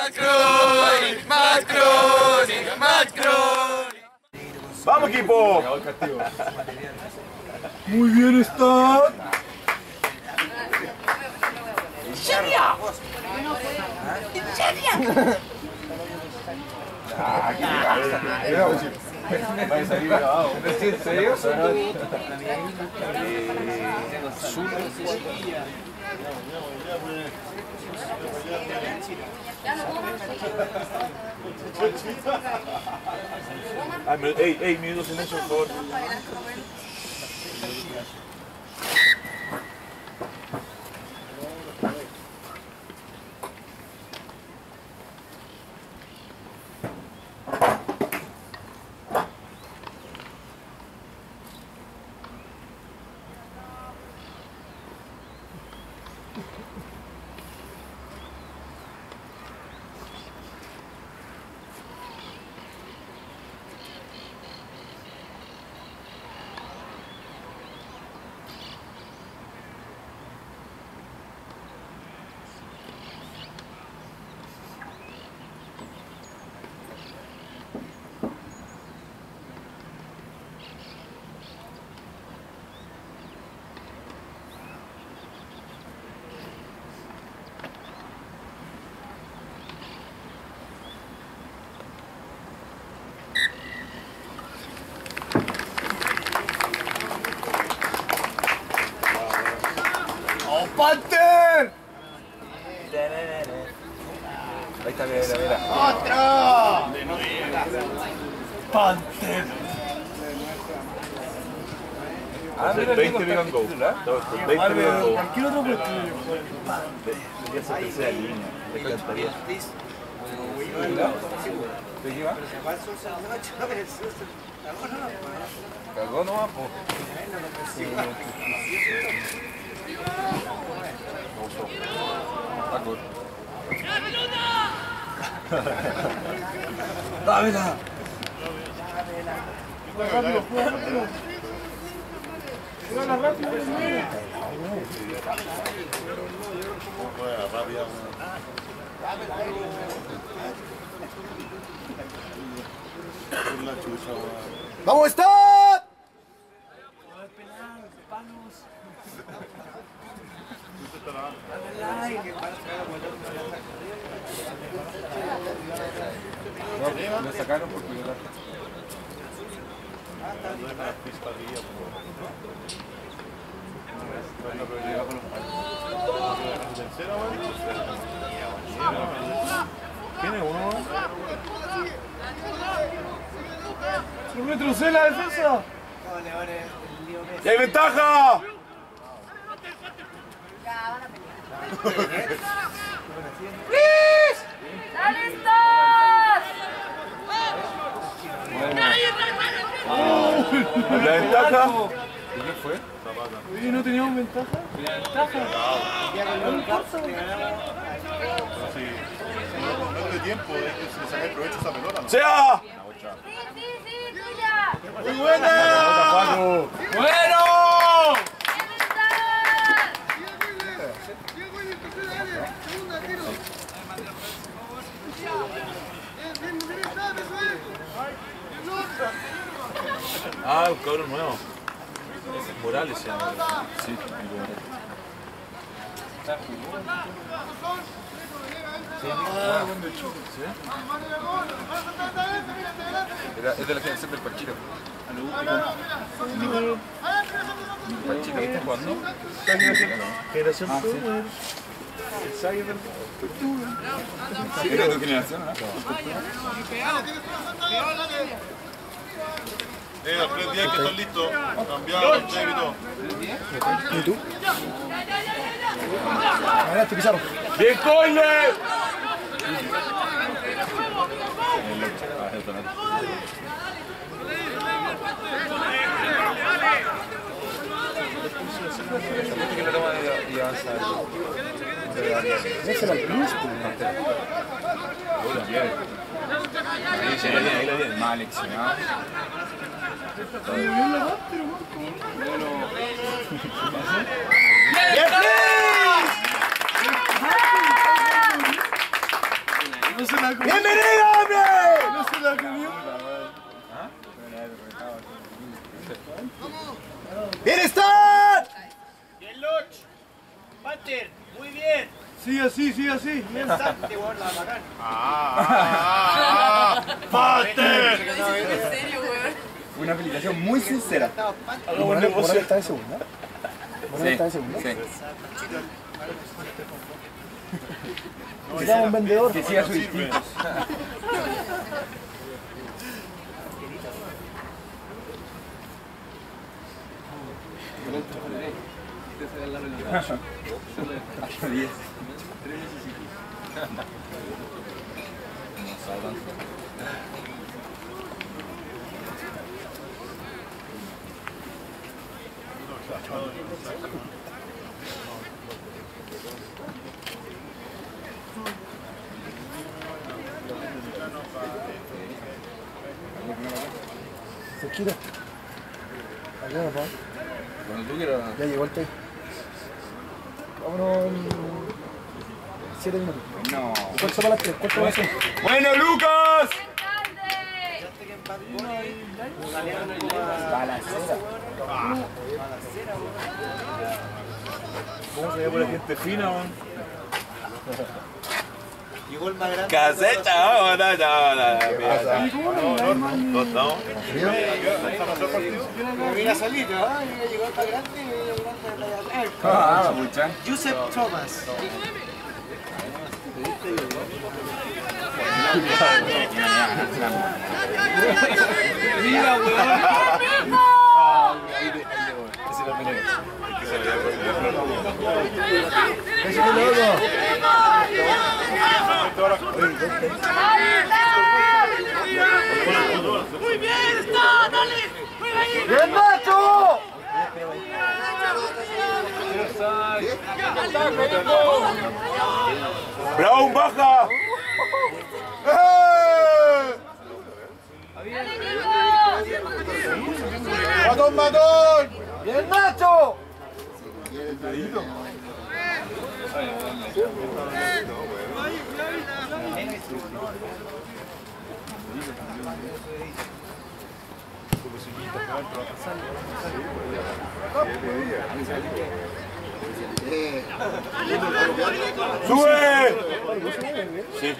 ¡Vamos, equipo! Muy bien está. ¿En serio? Va a salir grabado. ¿En serio? Ey, minuto de silencio, por favor. ¡Panther! Ahí está, mira. ¡Otro! ¡Panther! Mira, 20 Vegan Go. 20 Vegan Go. Cualquier otro puesto. Sería esa tercera línea. Me encantaría. ¿Te lleva? Cagó nomás, po. ¡Dámela! ¡Vamos, stop! No, lo sacaron porque yo la... ¿Tiene uno? ¡No retrocede la defensa! ¡Y hay ventaja! ¡Dale, estás! ¿La ventaja? ¿Y qué fue? Oye, ¿no teníamos ventaja? No de tiempo, es que se le saca el provecho a esa pelota, ¿no? ¡Sea! Sí, tuya. ¡Muy buena! ¡Bueno! Ah, un cabrón nuevo. Morales se llama. Sí, es de la generación del Pachiro. Pachiro, ¿qué está jugando? Generación Power. ¿Era tu generación, no? Los 3 días que están listos, cambiados, y todo. ¿Y tú? Adelante, Pizarro. ¡Bien, Coyle! Ese era el príncipe. Ahí lo tiene. Mal leccionado. No se la comió. ¡Bienvenido, hombre! No se la comió. ¡Bienestar! Bien, Luch. Panther, muy bien. Sigue así, sigue así. Pensante, weón, la bacán. ¡Pate! Una felicitación muy sincera. Morales está en segunda. Morales está en segunda. Sí. Necesitamos un vendedor. Que siga su instinto. Hasta 10. Cerquita. Aquí nos vamos. Cuando tú quieras. Ya llegó el té. Vámonos en 7 minutos. No. ¿Cuánto para las 3? ¿Cuánto va a ser? ¡Bueno, Lucas! Balacera. ¿Cómo se ve por la gente fina, man? Llegó el más grande. Casecha, no. ¿Estamos? Mira solito, ¿ah? Mira, llegó el más grande y el grande. Ah, mucha. Joseph Thomas. Mira, weón. ¡Muy bien! ¡Está! ¡Dale! ¡Bien, Nacho! ¡Brown, baja! ¡Matón, matón! ¡Bien, Nacho! ¡Sube! Sí.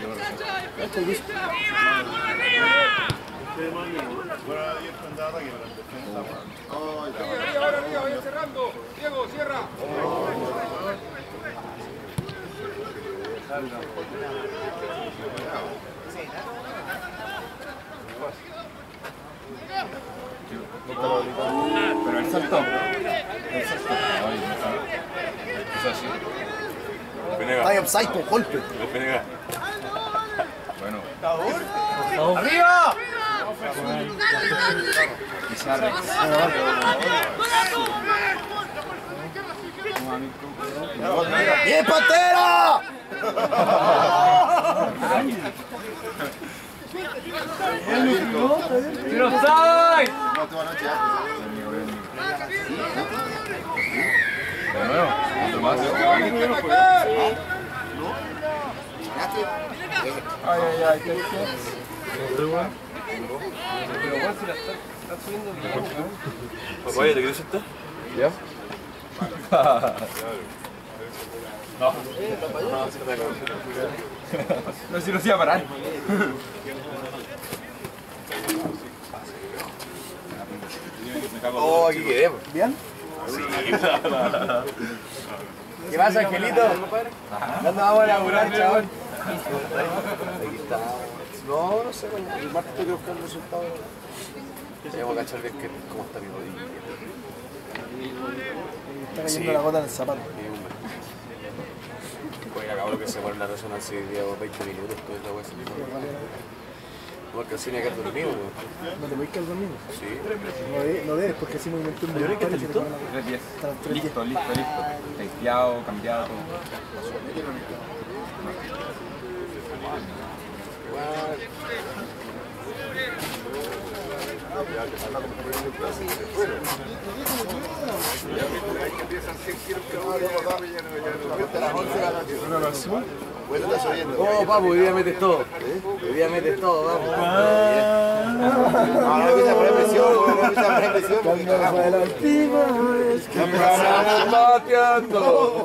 Pero él saltó. Él saltó. Ay, no sé. Eso así. Penega. Está offside por golpe. Penega. Bueno. ¡Arriba! Quizá Rex. ¡Bien, Pantera! ¡Tiro side! No, toda noche De nuevo. Tomás. Ay, ¿qué Papaya, ¿te quieres sentar? ¿Ya? No, si no se iba a parar. Oh, aquí quedemos. ¿Bien? ¿Qué pasa, Angelito? ¿Cuándo vamos a laburar, chaval? Aquí está. No sé, el martes tengo que buscar el resultado. Vamos a cachar bien cómo está mi rodilla. Está cayendo la gota en el zapato. Oye, acabo que se pone la resonancia y llevo 20 minutos, toda la wea se me no alcancé ni a quedar dormido, weón. ¿No te voy a quedar dormido? Sí. No debes, porque así movimiento involuntario se te pone la gota. 3-10. Hasta las 3:10. Listo. Testeado, cambiado, todo. a las 11 de la noche. Bueno, está lloviendo. Oh, papu, hoy día metes todo. Hoy día metes todo, vamos. No, no empieza a poner presión, no empieza a poner presión. Porque cagamos. La última vez que pasamos mateando.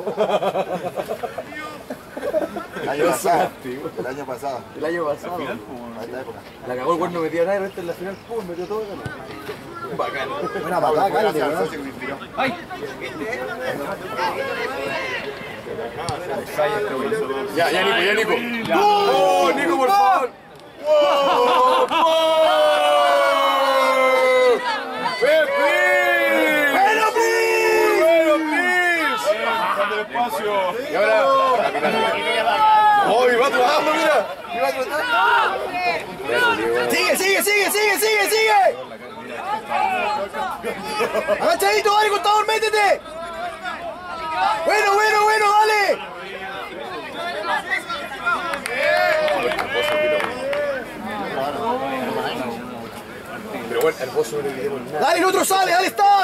El año pasado. El año pasado. El año pasado. A esta época. La cagó el cuerno, no metía nada, pero esta en la final, pum, metió todo. Bacán. Buena patada, Calde, ¿no? Ya, Nico, ya, Nico. ¡Oh, Nico, por favor! ¡Wow! ¡Please! ¡Bueno, please! ¡Bueno, please! Despacio. Y ahora, ¡oh, y va trotando, mira! ¡Y va trotando! ¡Sigue, sigue, sigue, sigue, sigue, sigue! ¡Agachadito, dale, contador, métete! ¡Bueno, bueno, bueno, dale! Pero bueno, hermoso no le queremos nada. ¡Dale, el otro sale, dale, stop!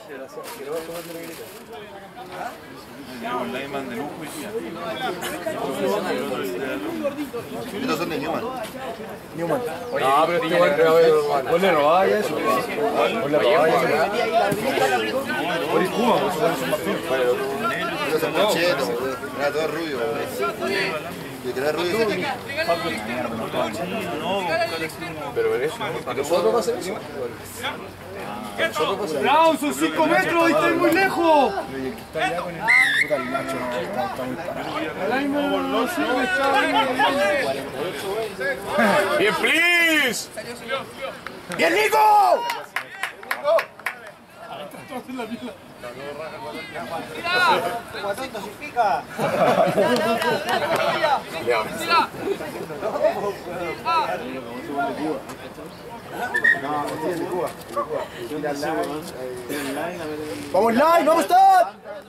Estos son de Newman. No, pero este buen grabador urbano. Ponle robada ya eso. Ponle robada ya eso. Por Cuba, por eso son más finos. Estos son manchetos, boludo. Era todo rubio, boludo. Literal rubio ese tipo. Pero ven eso, ¿a nosotros va a hacer eso? Brown, son 5 metros y estoy muy lejos. ¡Bien, please! ¡Bien, Nico! Guatito, si pica. ¡Vamos, line! ¡Vamos, stop!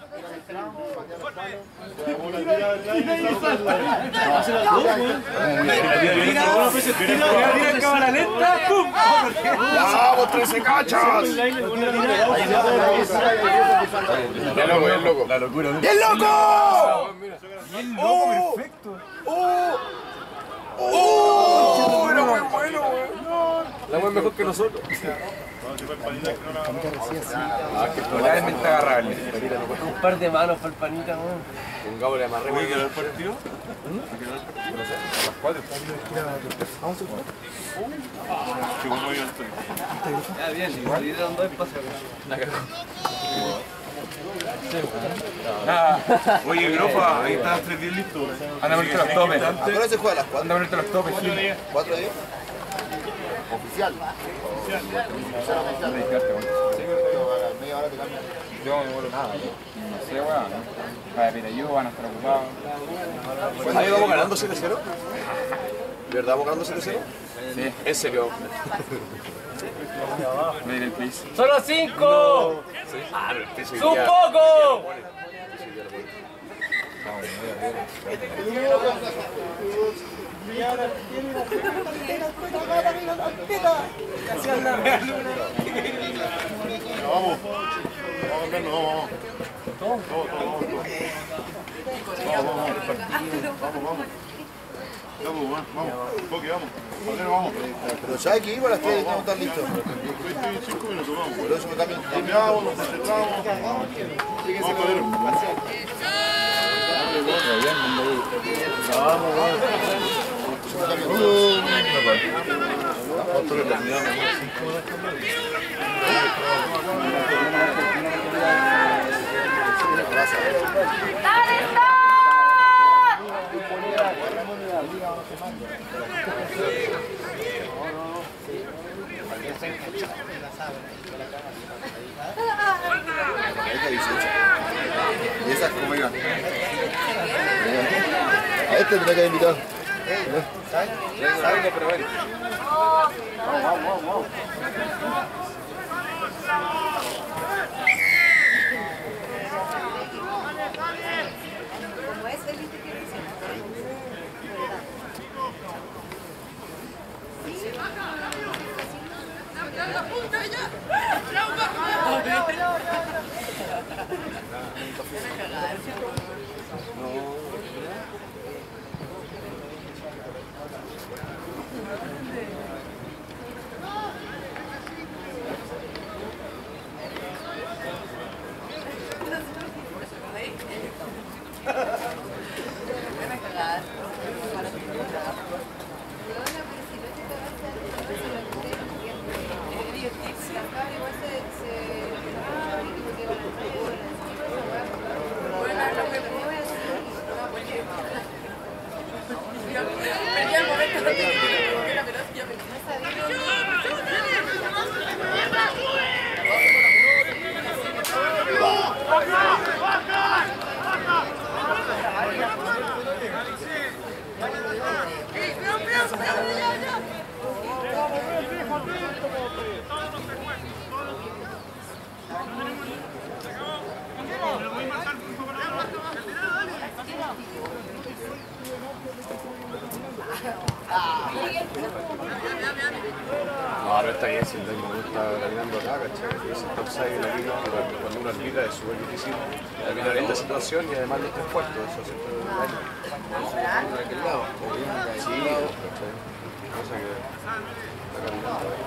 ¡Vamos, 13 cachas! Ya loco, ya loco. La locura. ¡Bien, loco! Bien loco, perfecto. ¡Oh! Era muy bueno, güey. La güey mejor que nosotros. Totalmente agarrable. Un par de manos para el panita, weón. Un gabo le amarré. ¿Puede quedar partido? No sé, a las 4. Qué bueno yo estoy. Ya, bien, igual dieron 2 espacios. Oye, Grofa, ahí están 3 días listos. Anda a ponerte los topes. ¿A qué hora se juega? ¿A las 4? Anda a ponerte los topes, Gil. ¿4 días? Oficial. Media hora te cambian. Yo no me vuelvo nada. No sé, weón. Vaya, mira, yo van a estar ocupados. ¿Ahí vamos ganando 7-0? ¿De verdad vamos ganando 7-0? Sí. ¿En serio? Mira el please. ¡Solo 5! Ah, pero el piso hoy ¡Un día- poco! Vamos. Vamos, Carlos, vamos. Vamos. Porque vamos. Vamos. Pero ya hay que ir a las 3 y estamos tan listos. 5 minutos, vamos. Por eso me cambian. Cambiamos, nos concentramos. Vamos, Pedro. ¿Y esas cómo iban? A este tenía que haber invitado. Salgo, pero ven. Como es, él viste que dice. No, pero está bien, si el Daimon está caminando acá, ¿cachai? Es el top 6 de la liga, pero cuando uno arbitra es súper difícil arbitrar esta situación y además los 3 cuartos, eso siempre es un daño. De aquel lado. Sí, ¿cachai? Cosa que está caminando ahí.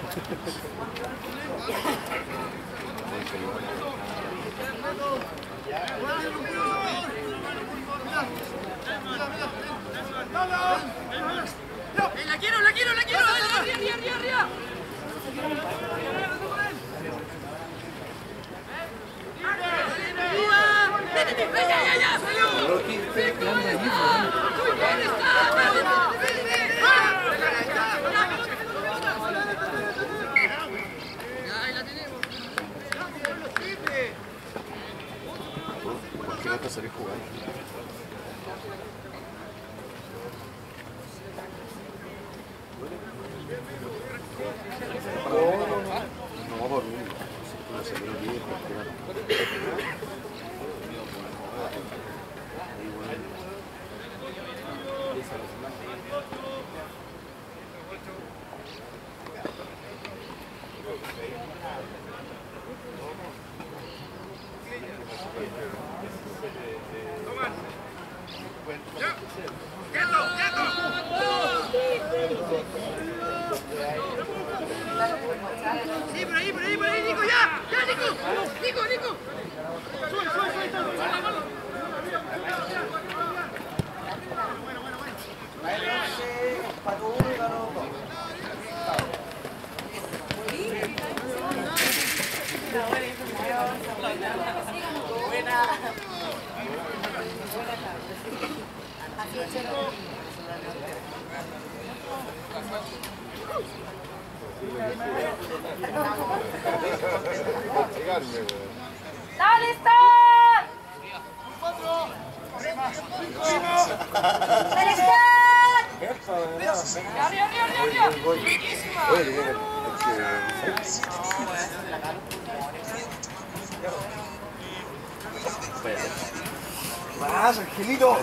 Muy peligroso. ¡La quiero! ¡Arriba! ¿Por qué no te salís jugando? No, por mí. No se quiere ir, Sí, por ahí, Nico, ya, Nico. Sube. ¡Dale, Stan! ¡Dale, Stan! ¡Arriba! ¡Más, Angelito!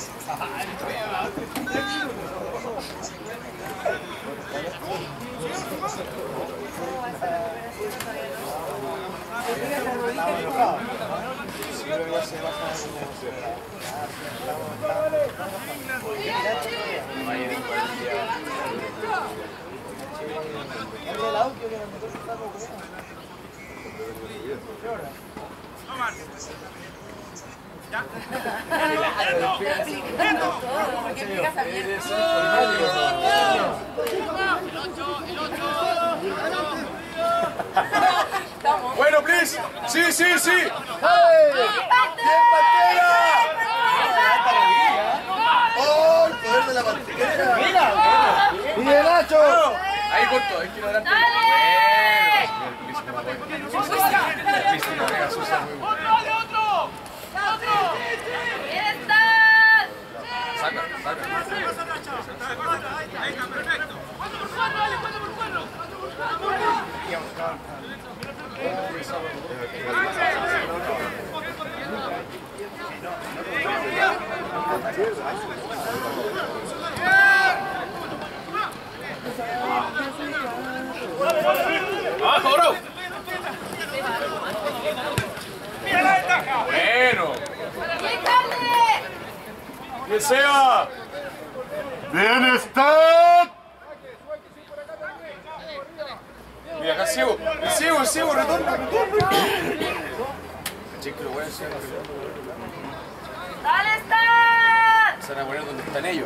Bueno, please. Sí. ¡Hey! ¡Bien, Pantera! ¡Oh, el poder de la Pantera! ¡Mira, Nacho! Ahí corto, hay que ir adelante. ¡Otro! ¡Bien, Stan! Saca. Ahí está, perfecto. ¿Cuánto por cuatro? Dale, ¿cuánto por cuatro? ¡Abajo, bro! Bueno. ¡Bien, Carle! ¡Bien, Seba! ¡Bien, Stan! Mira, acá sigo, retorna. Chico, lo voy a hacer. ¡Dale, Stan! Se van a poner donde están ellos.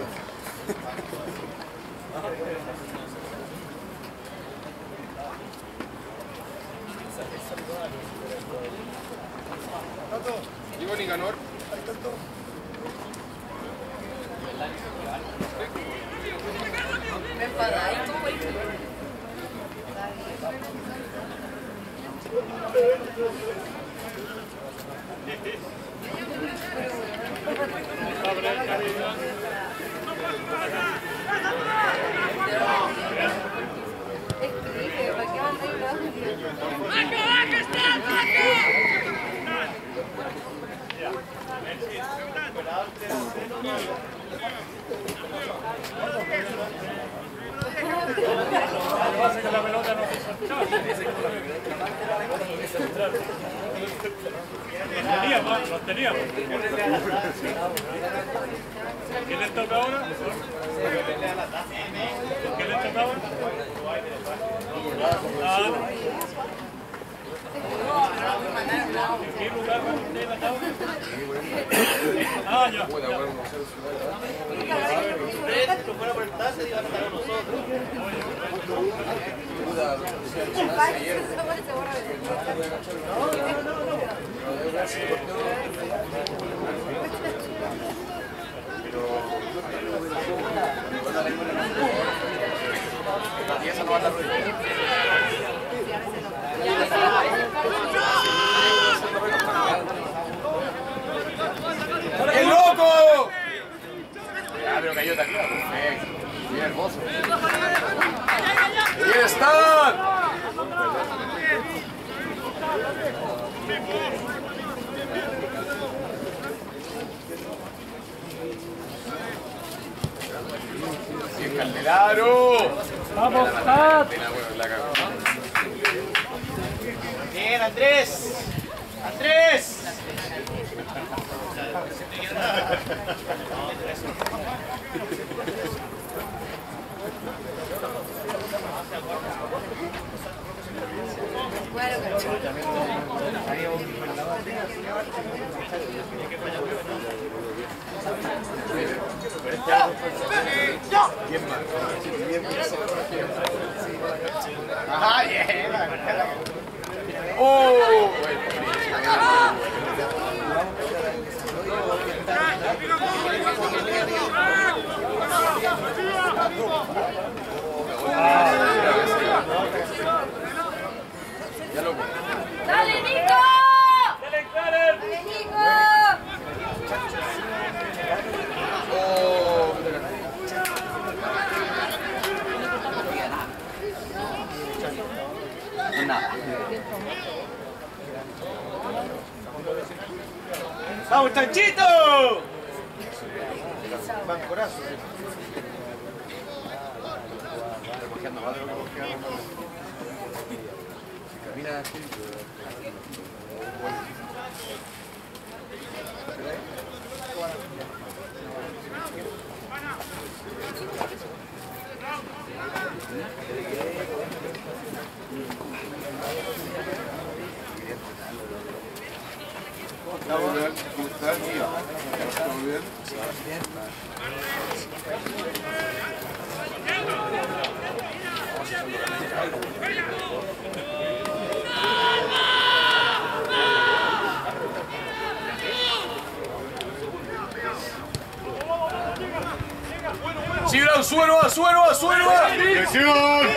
Digo Nicanor. Los teníamos. ¿Quién les toca ahora? ¿Quién les toca ahora? ¿En qué lugar van ustedes la tabla? Ya. Si fuera por el tazo, iban a estar con nosotros. ¡El loco! Ah, pero cayó tan claro. Perfecto. Bien hermoso. ¡Bien están! ¡Bien Calderaro! ¡Vamos, Pat! Bien, Andrés. Andrés. ¡Ajá! ¡Bien! ¡Oh! ¡Dale, Nico! ¡Dale, Nico! ¡Vamos, Chanchito! Bancorazo. Camina así. ¿Cómo estás? ¿Todo bien? ¡Sí, Brown! ¡Sube nueva! ¡Sube nueva! ¡Sube nueva! ¡Presión!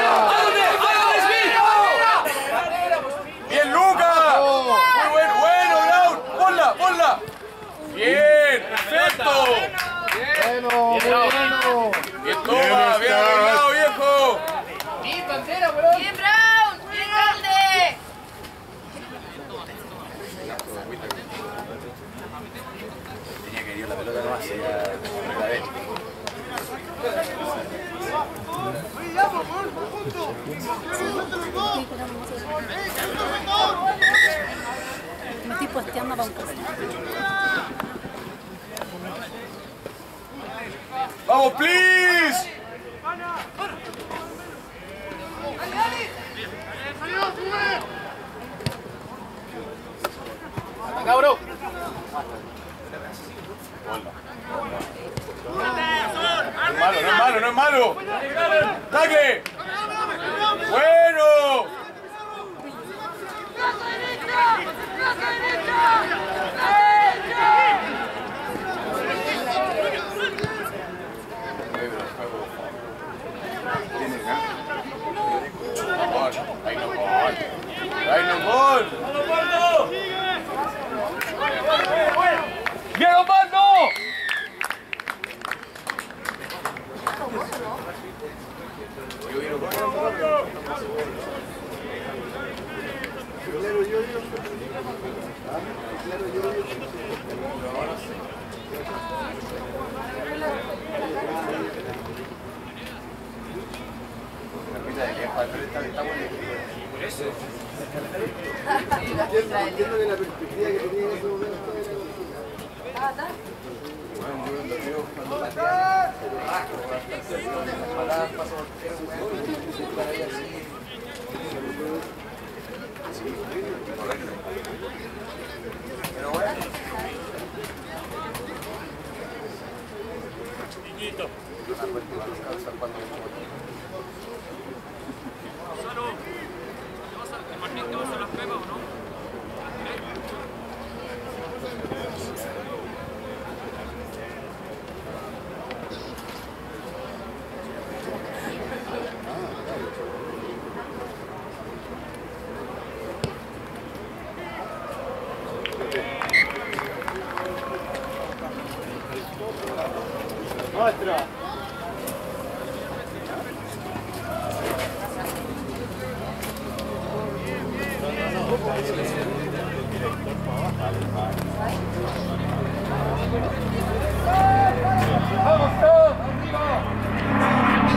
¡Bien, Luca! ¡Muy bueno! ¡Bueno, Brown! ¡Ponla! ¡Ponla! ¡Bien! ¡Perfecto! Bueno, bueno. ¡Bien, toma! ¡Bien arreglado, viejo! ¡Bien, Brown! ¡Bien, Calde! Tenía que ir la pelota nomás, la derecha. Me estoy posteando para un caso. ¡Vamos, please! Acá, bro. No es malo, no es malo, no es malo. ¡Tacle! ¡Bueno! Entiendo que la perspectiva que tenía en ese momento Martín, ¿te vas a las pepas o no? ¡Otra! ¡Vamos todos! ¡Arriba!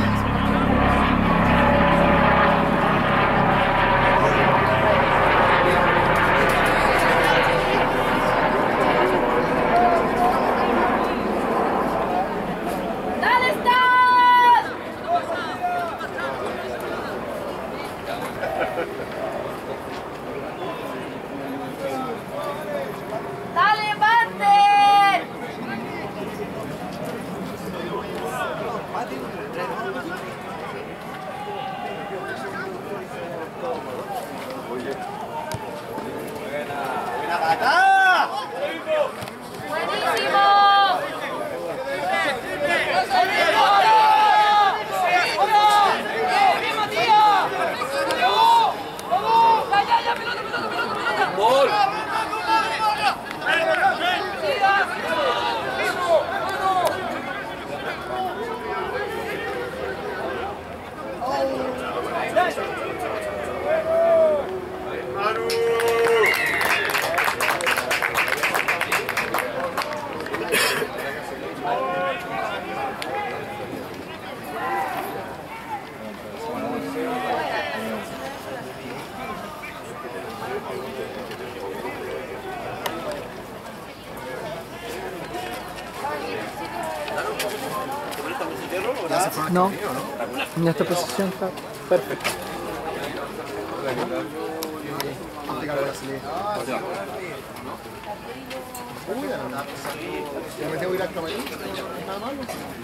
¡Dale, Stas! ¡Dale, Mate! ¡Buena patada! ¡Buenísimo! ¡Gol! No, en esta posición está perfecto. ¿Ya me tengo que ir al camarín? Nada malo.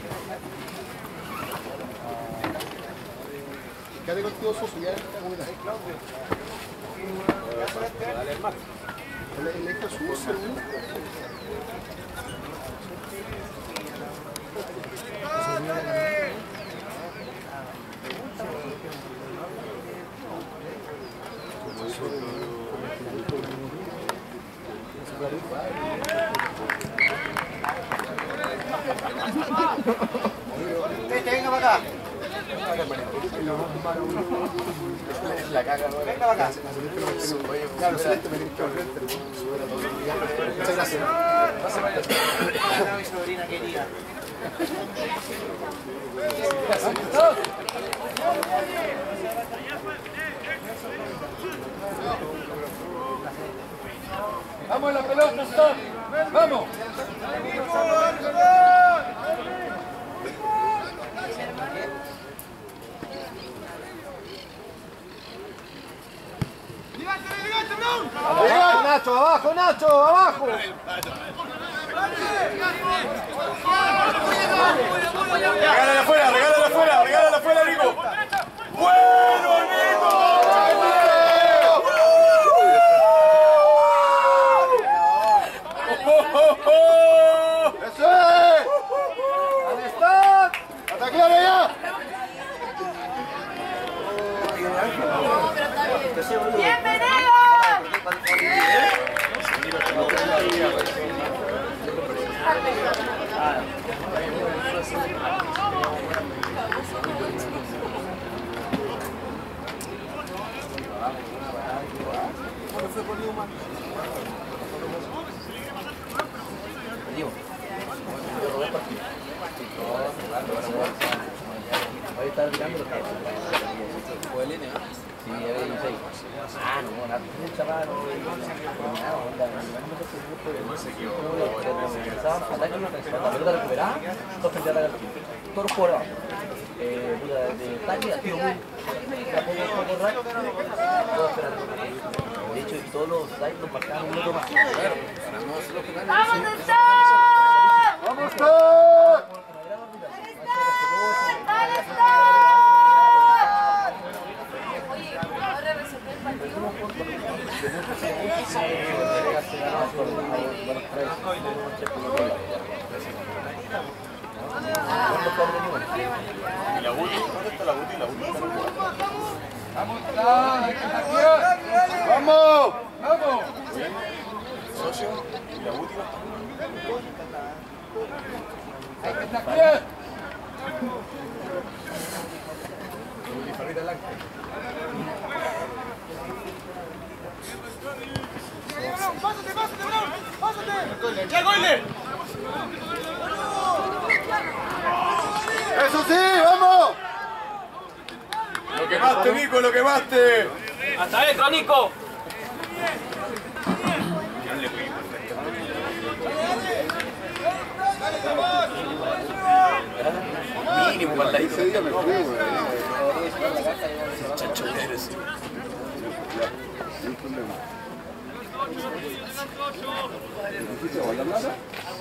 Quédate contigo, Soso, ya está comida. El extra sucio, venga para acá. La caga, venga para acá. Claro, Celeste me gritó al frente. Muchas gracias. Mi sobrina querida. ¡Vamos a la pelota, stop! ¡Vamos! ¡Abajo, Nacho! ¡Abajo, Nacho! ¡Abajo! Regálala afuera, regálala afuera, regálala afuera, Nico. ¡Bueno, Nico! ¡Eso es! ¡Ahí está! ¡Ataquealo ya! ¡Bienvenido! Hoy está mirando los cabros. ¿Fue el N? Sí, ya veía 16. Ah, no, mucha mano. Empezaban a atacar una la pelota recuperada, dos frente a atacar. Todos los jugadores abajo. De talle, ha sido muy. Todos esperando. De hecho, todos los likes los marcaban un minuto más. ¡Vamos, Tostón! ¡Vamos, Tostón! ¡Dale, Tostón! Oye, ahora resolver el partido. ¿Y la UTI? ¿Dónde está la UTI? La UTI está ¡Vamos! ¡Vamos! ¿Socio? ¿Y la UTI? ¡Pásate, pásate, Brown! ¡Pásate! ¡Ya, Goyle! ¡Eso sí! ¡Vamos! ¡Lo quemaste, Nico! ¡Lo quemaste! ¡Hasta adentro, Nico! Mínimo, guardadito. Ese día me fui, güey. Chancho que eres. Sin problema. ¿Dijiste con la plata?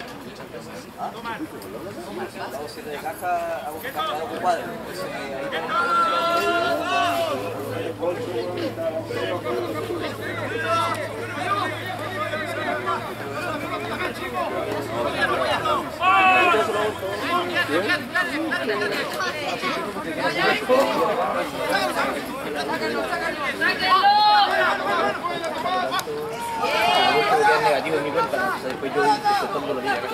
Vamos a ir de caja a buscar un cuadro. Negativo en mi cuenta, después yo todos los días.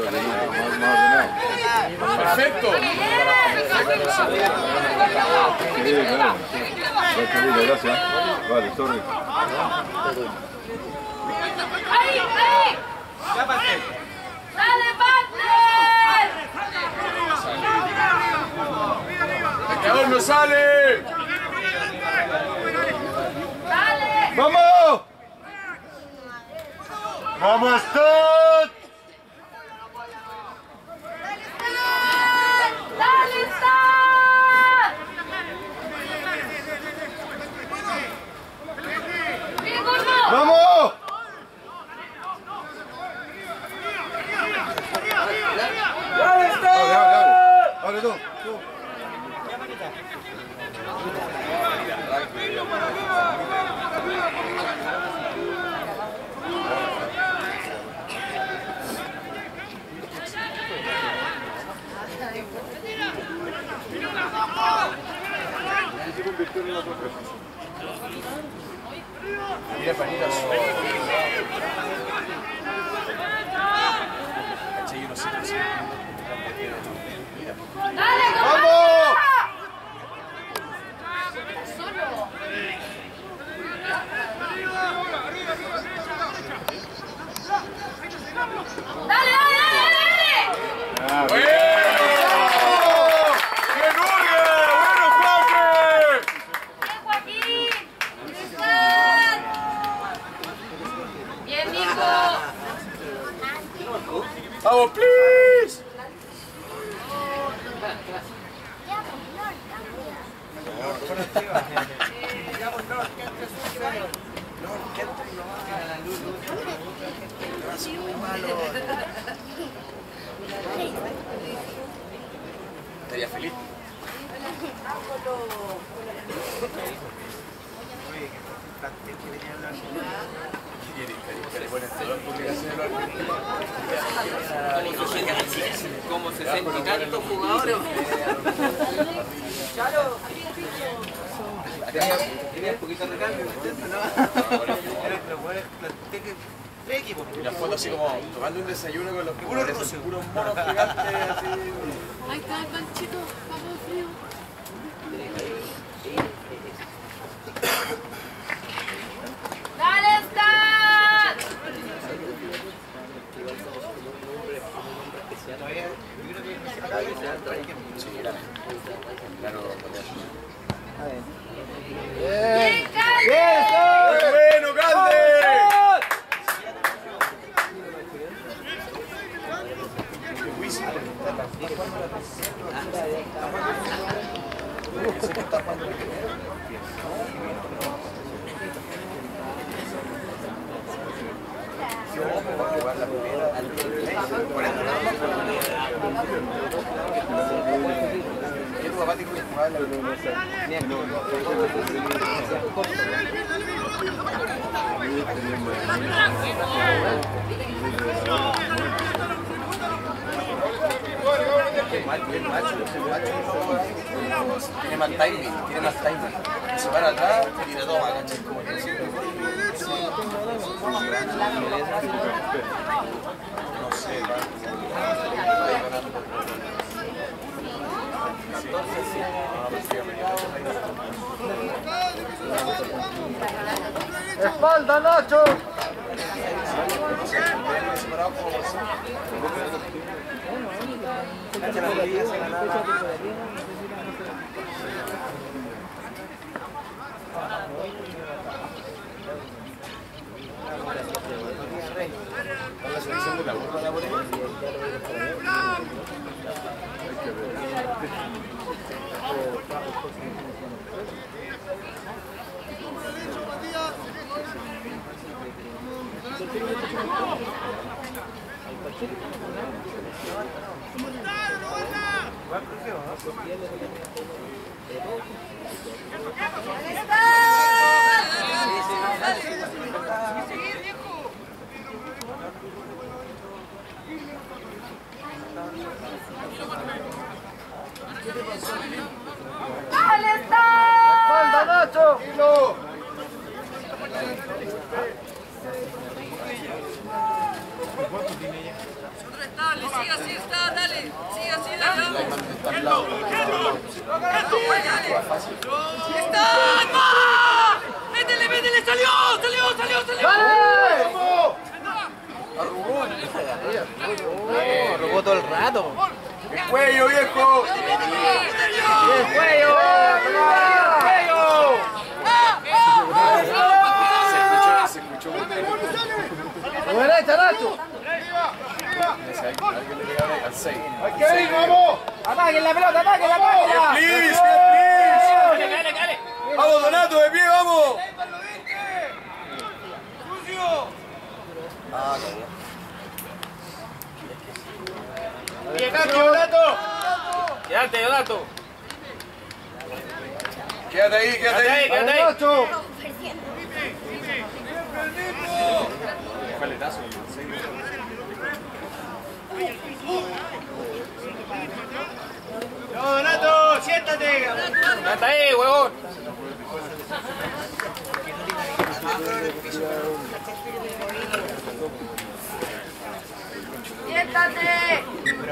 ¡Perfecto! Gracias. Vale, sorry. ¡Ahí, ahí! ¡Dale, Butler! ¡El creador no sale! ¡Dale! ¡Vamos! ¡Vamos, Stott! ¡Dale, Stott! ¡Bien, gordo! ¡Vamos! ¡Abre tú! Mira, Panita. ¡Dale, ¡Vamos! ¡Solo! ¡Dale, dale, dale, dale! ¡Bueno! ¡Bien, Urga! ¡Bueno, Juanque! ¡Bien, Joaquín! ¡Bien, Nico! ¡Vamos, please! Estaría feliz. Como 60 y tantos jugadores. Tenía un poquito de recambio, ¿no? 3 equipos. Y las fotos así como tomando un desayuno con los puros rusos, puros monos gigantes así. Ahí está el panchito, papo frío. ¡Dale, Stan! ¡Bien, Calde! ¡Bueno, Calde! Tiene más timing, se para atrás y le toma, ¿cachai? Como que sí. No sé, ¡Espalda, Nacho! La selección de la burra la por ahí. ¡Dale, está! ¡Espalda, Nacho! Dale, sigue así, está, dale. Sigue así, dale. ¡Está! ¡Va! ¡Métele, métele! ¡Salió! Robó todo el rato. ¡El cuello, viejo! ¡El cuello! Se escuchó muy bien. ¡A la derecha, Nacho! Alguien le pegaba al 6. ¡Kevin, vamos! ¡Ataquen la pelota, ataquen la pelota! ¡Please, please! ¡Vamos, Donato, de pie, vamos! Quédate, Donato. Quédate ahí, quédate ahí. ¡Nacho! Paletazo. ¡No, Donato! ¡Siéntate! Quédate ahí, huevón. ¡Siéntate!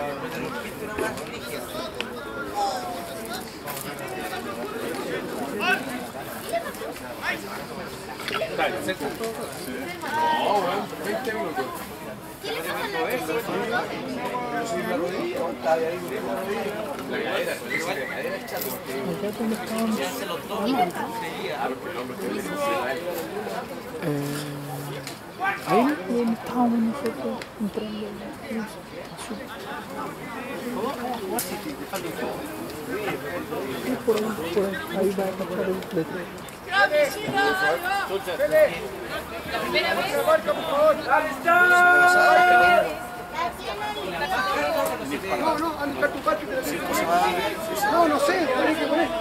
No, weón, 20 minutos. La cadera, la cadera es chato. Ahí donde estábamos nosotros entrando. Por ahí va a pasar el letrero. No sé, tenés que poner.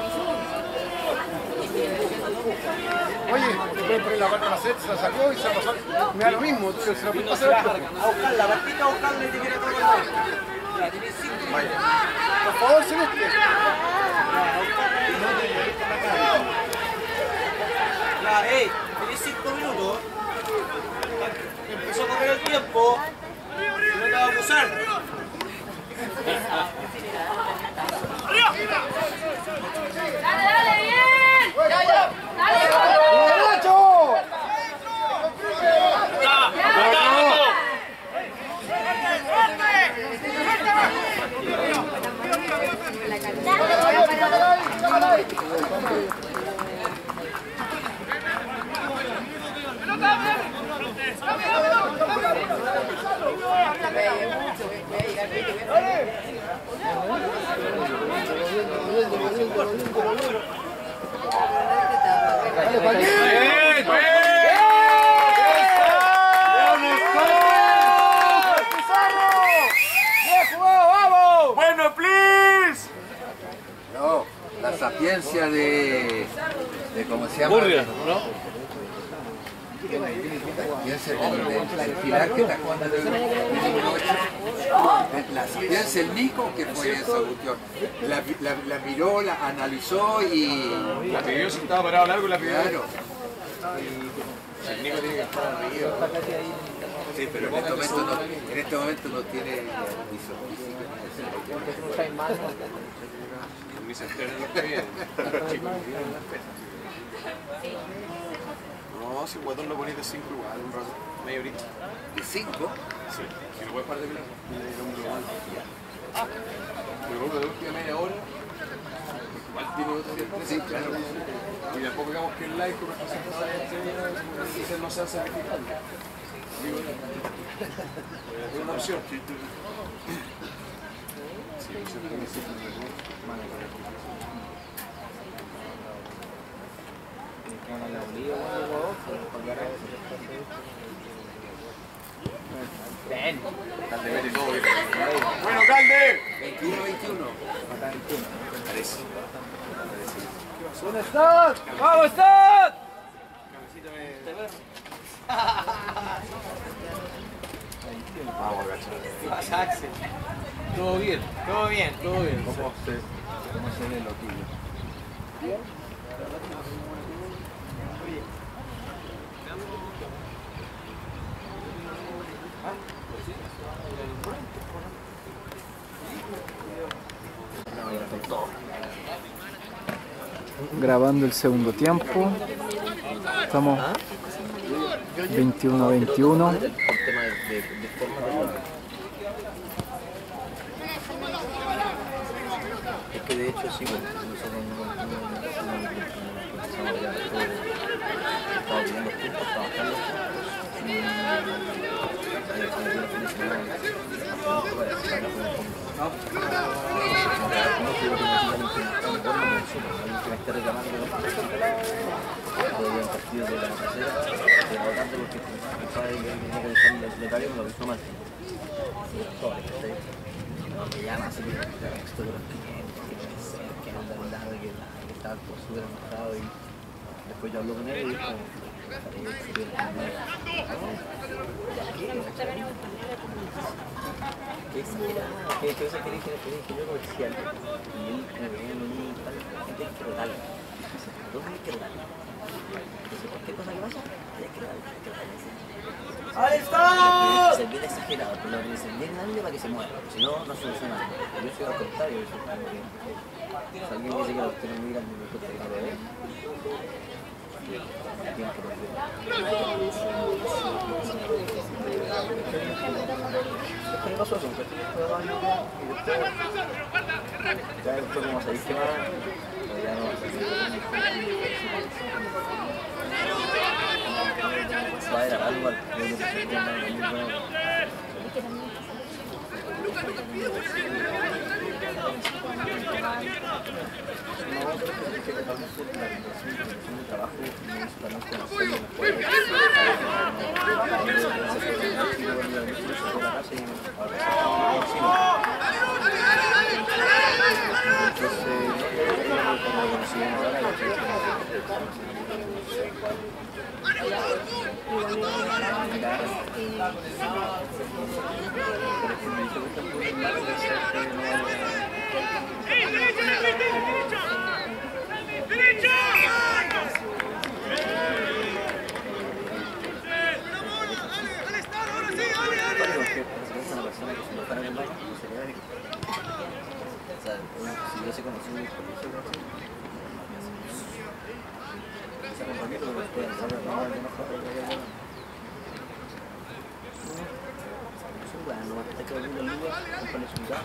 Oye, te pueden poner la parte de la set, se la sacó y se la pasó. Me da lo mismo, tú se la puedes pasar. A buscar la partita, a buscarla y te quiere todo el lado. Ya, tienes 5. Por favor, Celeste. Ya, ey, tienes 5 minutos. Empezó a correr el tiempo. No te va a acusar. Dale, bien. Dale, ¡Derecho! Bueno, please. No, la sapiencia de ¿cómo se llama? Burger, ¿no? Sapiencia del Pilar que está jugando de la sapiencia del Nico que fue esa cuestión. La miró, la analizó y... La pidió si estaba parado largo y la pidió. Claro. El Nico tiene que estar arriba. Sí, pero en este momento no tiene visión física. Ni se entera lo que viene. No, si Guatón lo ponís de 5 igual, un rato, media horita. ¿De 5? Sí, si lo puedes parar de pilar, le un global. Pero de última media hora, igual tiene otro día. Sí, claro. Y después digamos que el like, como está siempre no se hace sacrificable. Es una opción. Bueno, Calde. 21-21. ¡Vamos, Stad! Vamos, gacho. Todo bien. Todo bien. Todo bien. ¿Cómo se ve el loquillo? Grabando el segundo tiempo. Estamos 21-21. Es que de hecho sí, nosotros estamos viendo juntos, trabajando me llama así que esto de los que anda al lado que estaba súper enojado y después yo hablo con él y dijo qué exagerado, qué cosa que dije en el ingeniero comercial y él me veía en un tal gente que rotarle dos tienes que rotarle entonces cualquier cosa que pasa tienes que rotarle ¡Ahí está! Se viene exagerado, pero lo que se viene grande para que se mueva, si no, no soluciona nada. Yo soy al contrario, yo soy como que si alguien dice que la cuestión es muy grande, me cuesta que no lo ve. Tienen que perder. Es que me pasó eso, que fue baño y después ya después como sabéis que más, pues ya no va a ser va a ir a la igual, yo creo que se puede andar muy bueno. No va a estar que venir el lugar, con el ciudad.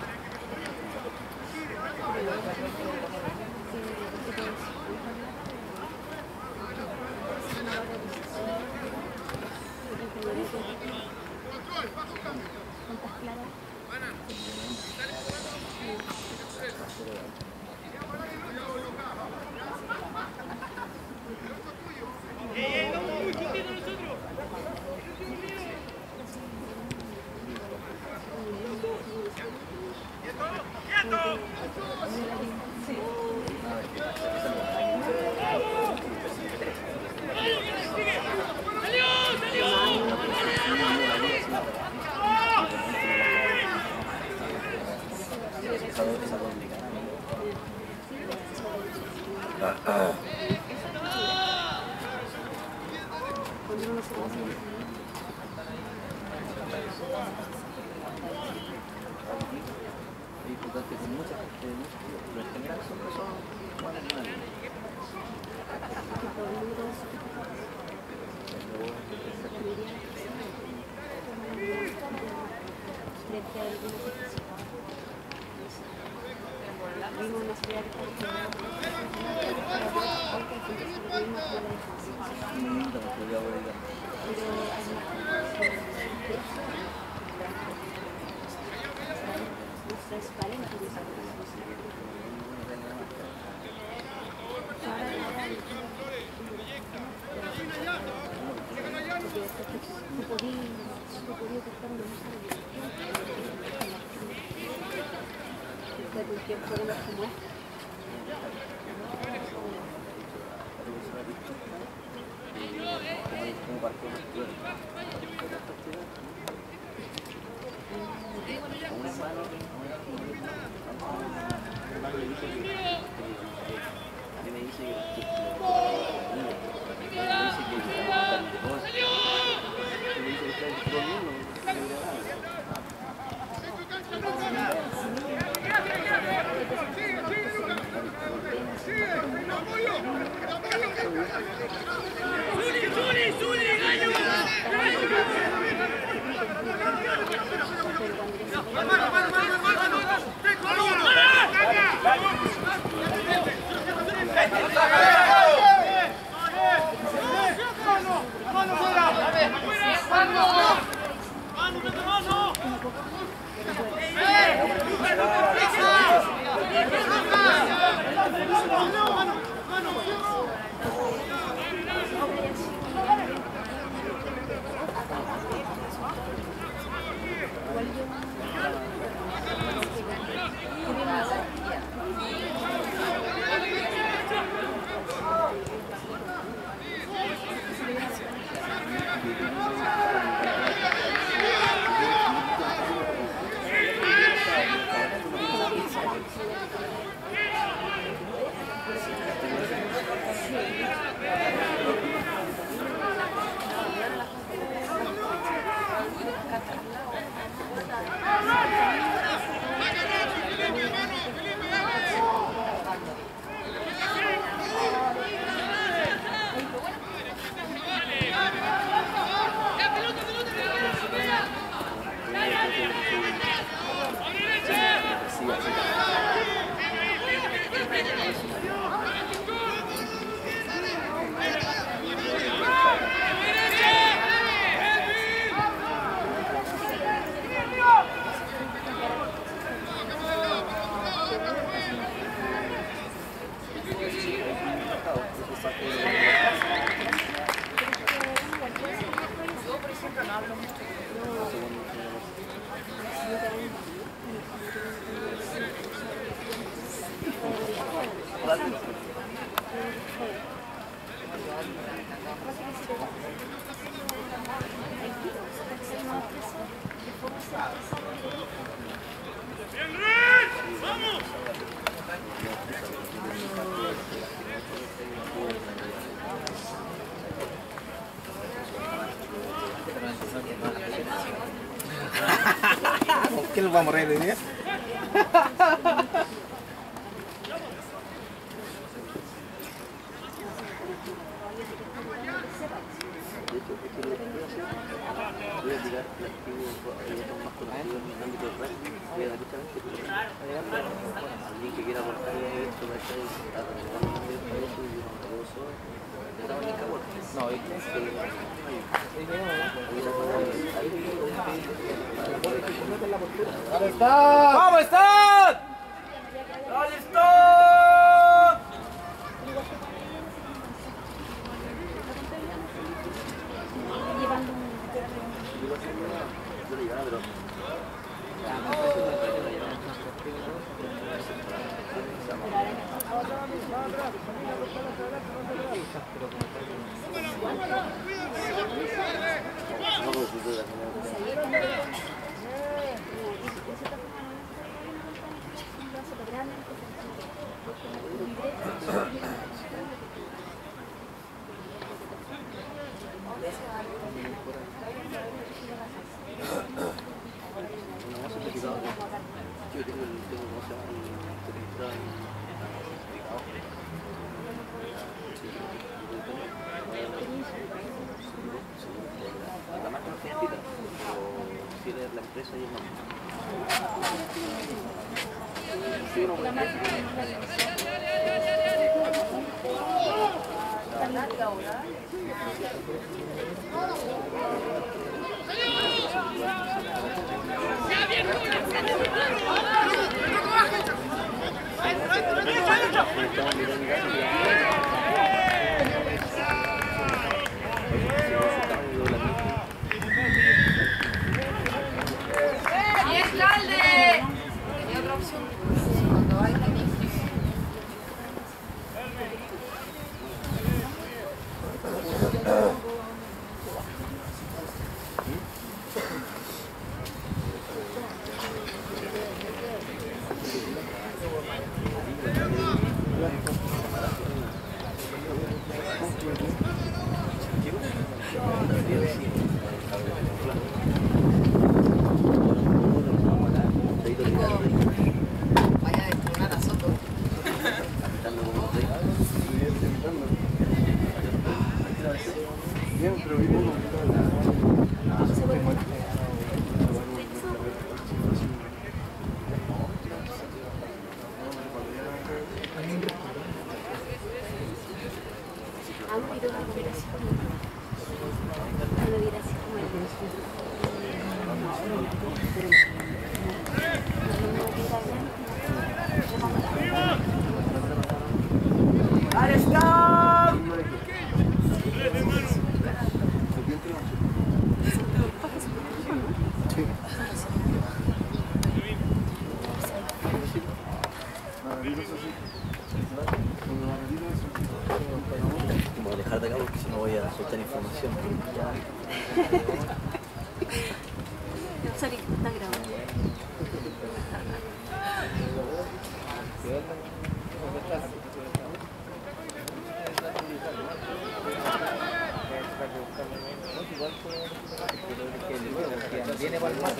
¿Qué nos vamos a reír de día? voy a tirar el antiguo más conocido en el ámbito del rap, voy a directamente alguien que quiera aportar esto para estar sentado en el ámbito del país y un roboso de la única puerta. No, es que ¡Dale, está! ¡Vamos, Stan! ¡Dale, Stan! Llevando un... La marca no significa, pero si eres la empresa y el nombre. Sí, no, ¡Y alcalde! Tenía otra opción. Cuando hay vaya a destronar a Soto. Bien, pero vimos ¡Dale, Stan! Voy a dejar de acá porque si no voy a soltar información. Sorry, está grabando. Viene para el mate.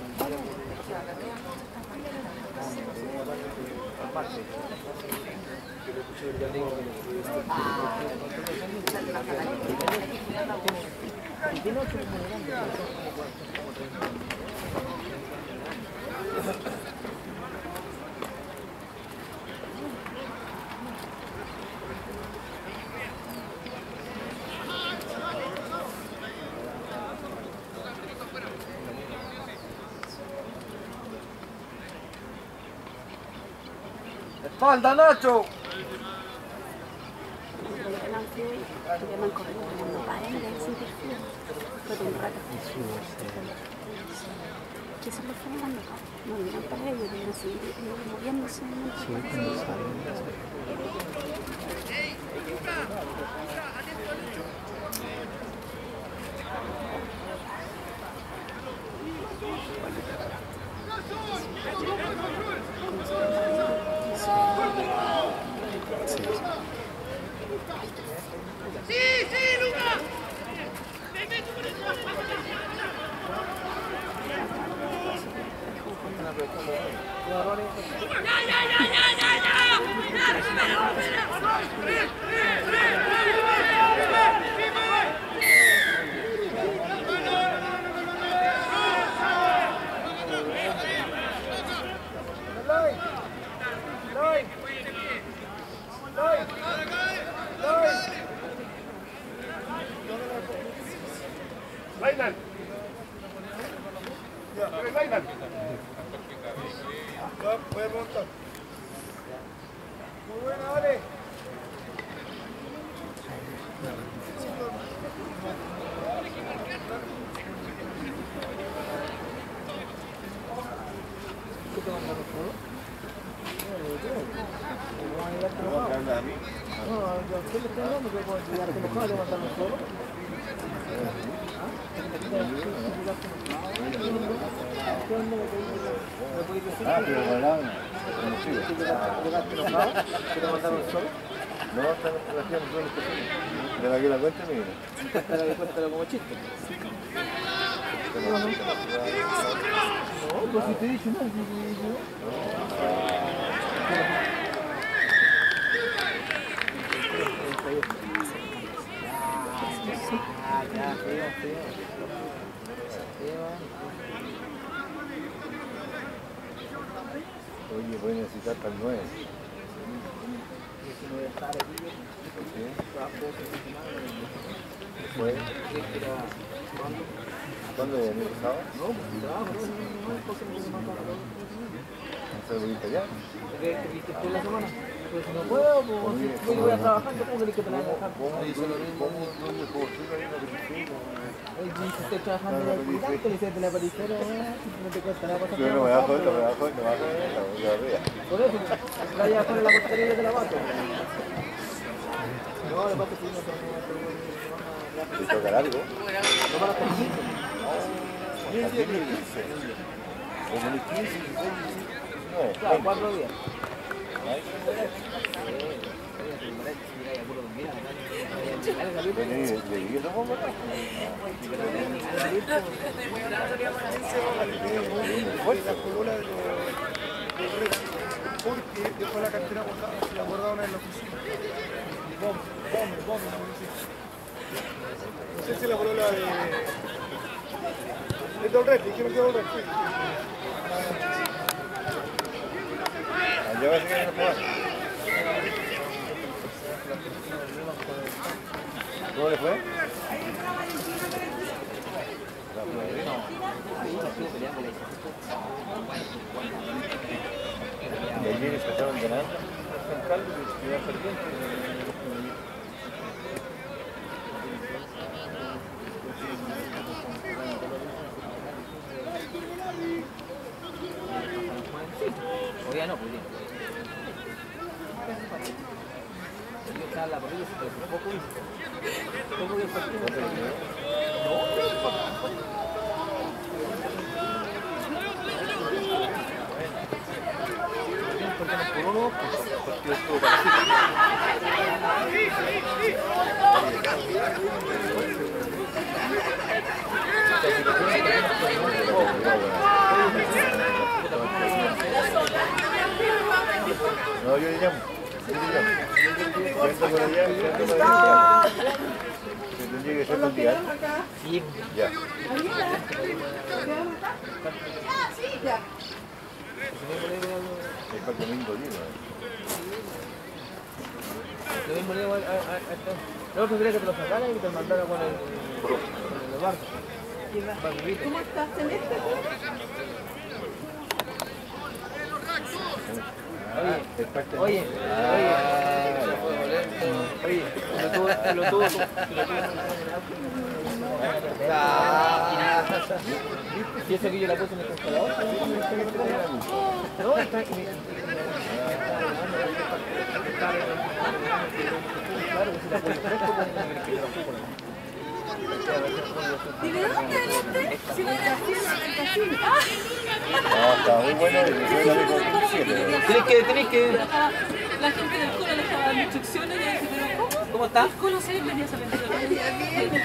¡Espalda, Nacho! Que se lo están dando acá. No miran para ellos, deben seguir moviéndose. Ah, pero bueno, no, están haciendo todos los cosas. De la que la cuenta, mira. Cuéntalo como chiste. No, pues si te he dicho, no. Ya, feo. Oye, voy a necesitar para el 9. ¿Fue? ¿Cuándo viene el sábado? No, ¿se lo viste ya? ¿Qué la semana? Pues no puedo, pues voy a trabajar, ¿cómo querés que te la haga trabajar? ¿Dónde puedo ir ahí si estoy trabajando en el hospital, le dices de la palicera, no te cuesta nada pasar. Yo no me bajo esto, Por eso, la llevas con la portería de la vaca. No, le pasa que no ¿te tocará algo? No para las 15. ¿El 15? ¿El 15? Claro, 4 días. Porque dejó la cartera botada, se la guardaron en la oficina. No sé si la polola de Don Red, dijeron que Don Red. Allá va a seguir en jugar. ¿Cómo le fue? Y ayer empezaron ganando San Carlos y iban perdiendo. Hoy ya no, pues bien. Yo estaba en la parrilla, pero poco del partido. Por uno, partido estuvo parecido. No, yo le llamo. Cuento por allá, cuento por allá. Que tú llegues a ser día. Sí. Ya. Sí, ya. Es para domingo libre. Lo mismo le digo a el otro quería que te lo sacara y que te lo mandara con el barco. ¿Cómo estás, Celeste? Oye, lo tuvo. ¿Y eso que yo la puse en el congelador? No, está aquí. Claro, que si la puse fresco, ¿Y de dónde eres? Si no era el casino. No, está muy bueno y me suena de Tenés que... La gente del colo le estaba dando instrucciones y dice, pero ¿cómo? ¿Cómo está? El colo se venía saliendo de la calle.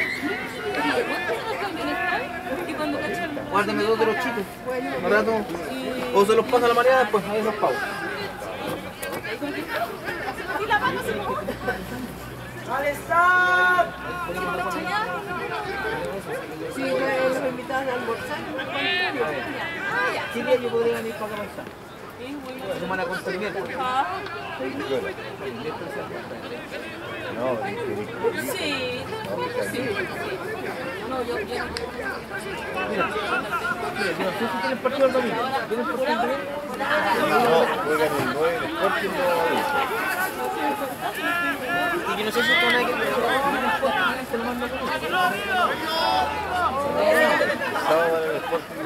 Y cuando cacharon... Guárdame 2 de los chicos. Un rato. O se los pasa a la mareada, pues ahí los pago. Y la mano se mojó. ¡Al Sí, los invitados a almorzar. ¿Qué día yo podría venir para almorzar? Semana con seguimiento. No, Sí, sí. No, yo Mira, si no sé si tienes partido el domingo. ¿Tienes partido el domingo? no, juegan el 9 en Sporting Y que no sé si tú hay que te lo mando. sábado en el Sporting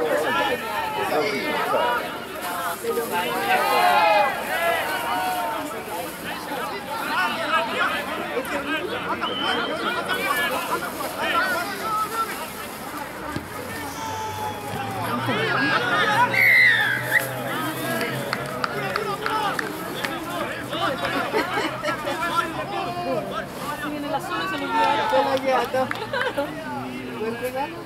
todo. Buen regalo,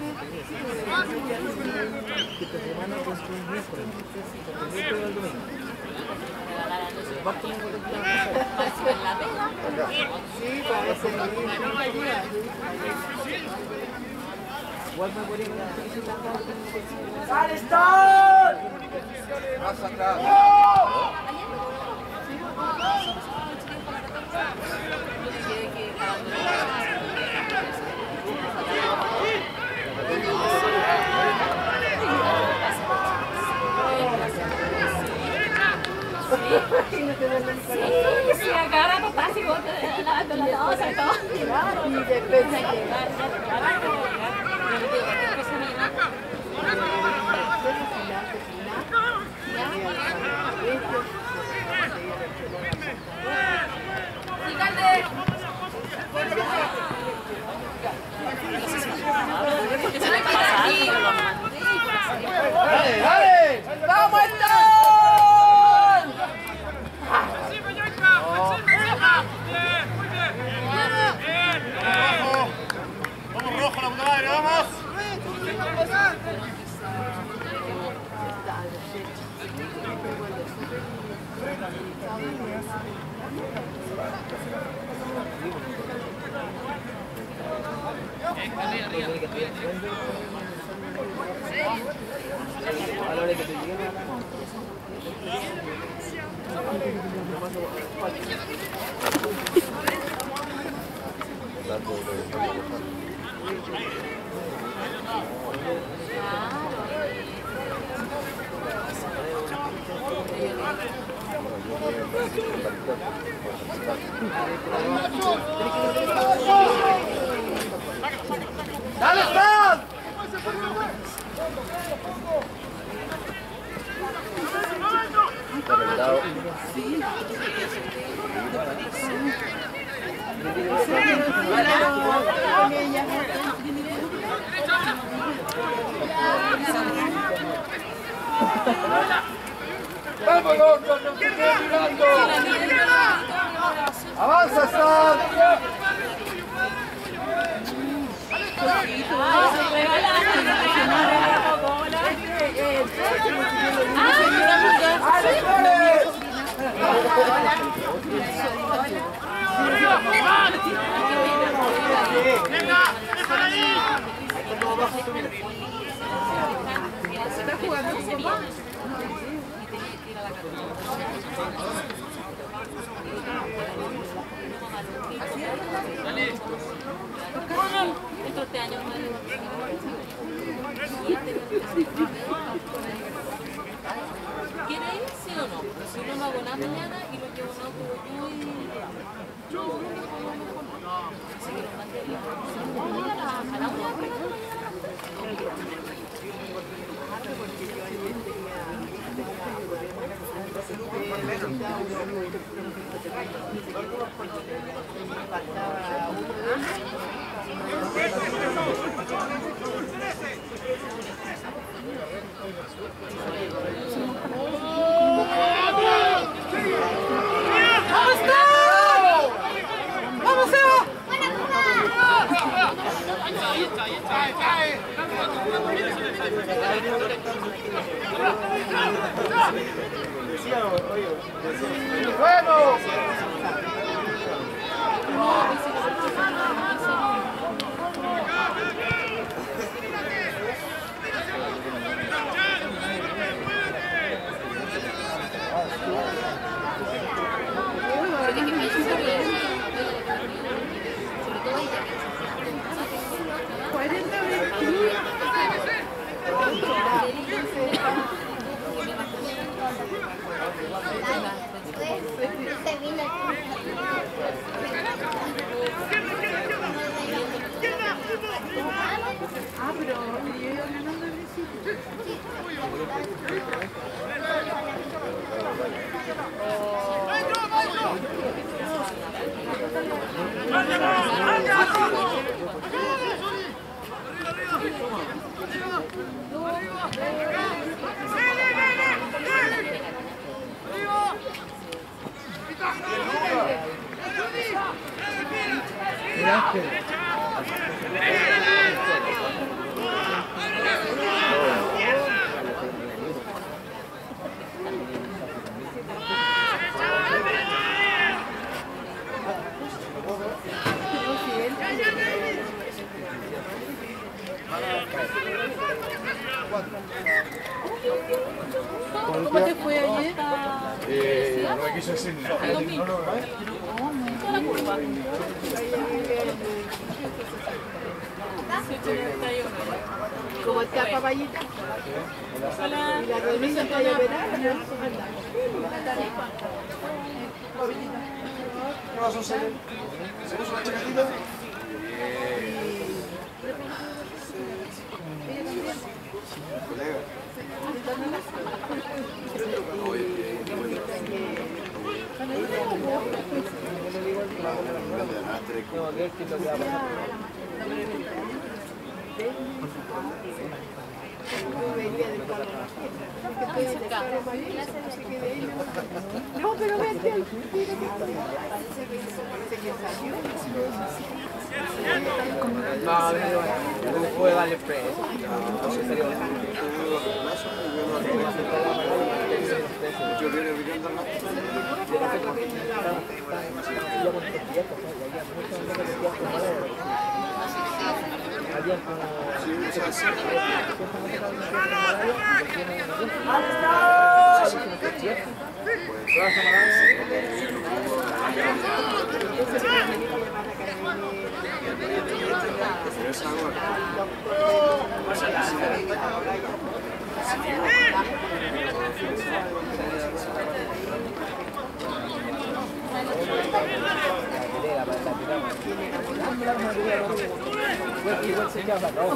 sí, parece que igual me podría felicitar. ¡Sale, Stone! Más atrás. Sí, acá ahora no está así como lavando la loza y todo. Claro, y después de llegar. ¡Dale, dale! ¡Vamos, Stone! Vamos rojo, la puta madre, vamos. ¡Dale, Stone! ¡Vámonos! ¡No te quedes mirando! ¡Avanza, Stone! ¿Está jugando su papá? Estos 3 años más. ¿Quiere ir, sí o no? Si no, no hago nada mañana y lo llevo en auto yo y... Así que lo mantendría. A la una. ¡Vamos, Seba! ¡Bueno! Ah, pero yo iba ganando el principio. ¿Cómo te fue ayer? No me quiso decir nada. El domingo. Toda la curva. 181. ¿Cómo está, papayita? Hola. ¿Y la rodilla está lloverada? ¿Qué vas a hacer? ¿Se puso una chacatita? Colega. No, pero vete al No puedo darle preso. Igual se queda para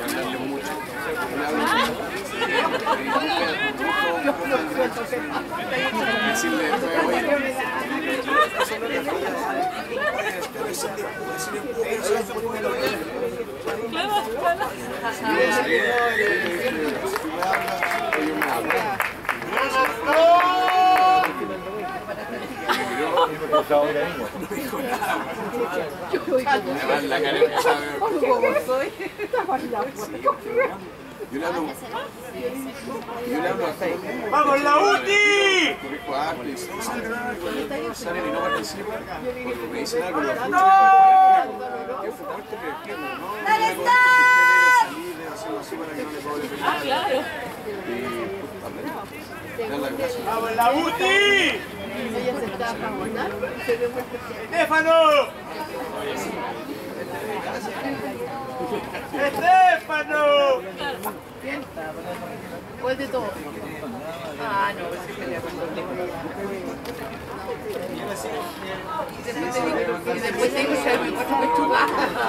¡Vamos, la UTI! Ah, claro. ¡Vamos, la UTI! Ella se está apagonando y se ve muy ¡Estefano! ¡Estefano! ¿Cuál de todo? Ah, no. Y después tengo que hacerme cuatro pechugas.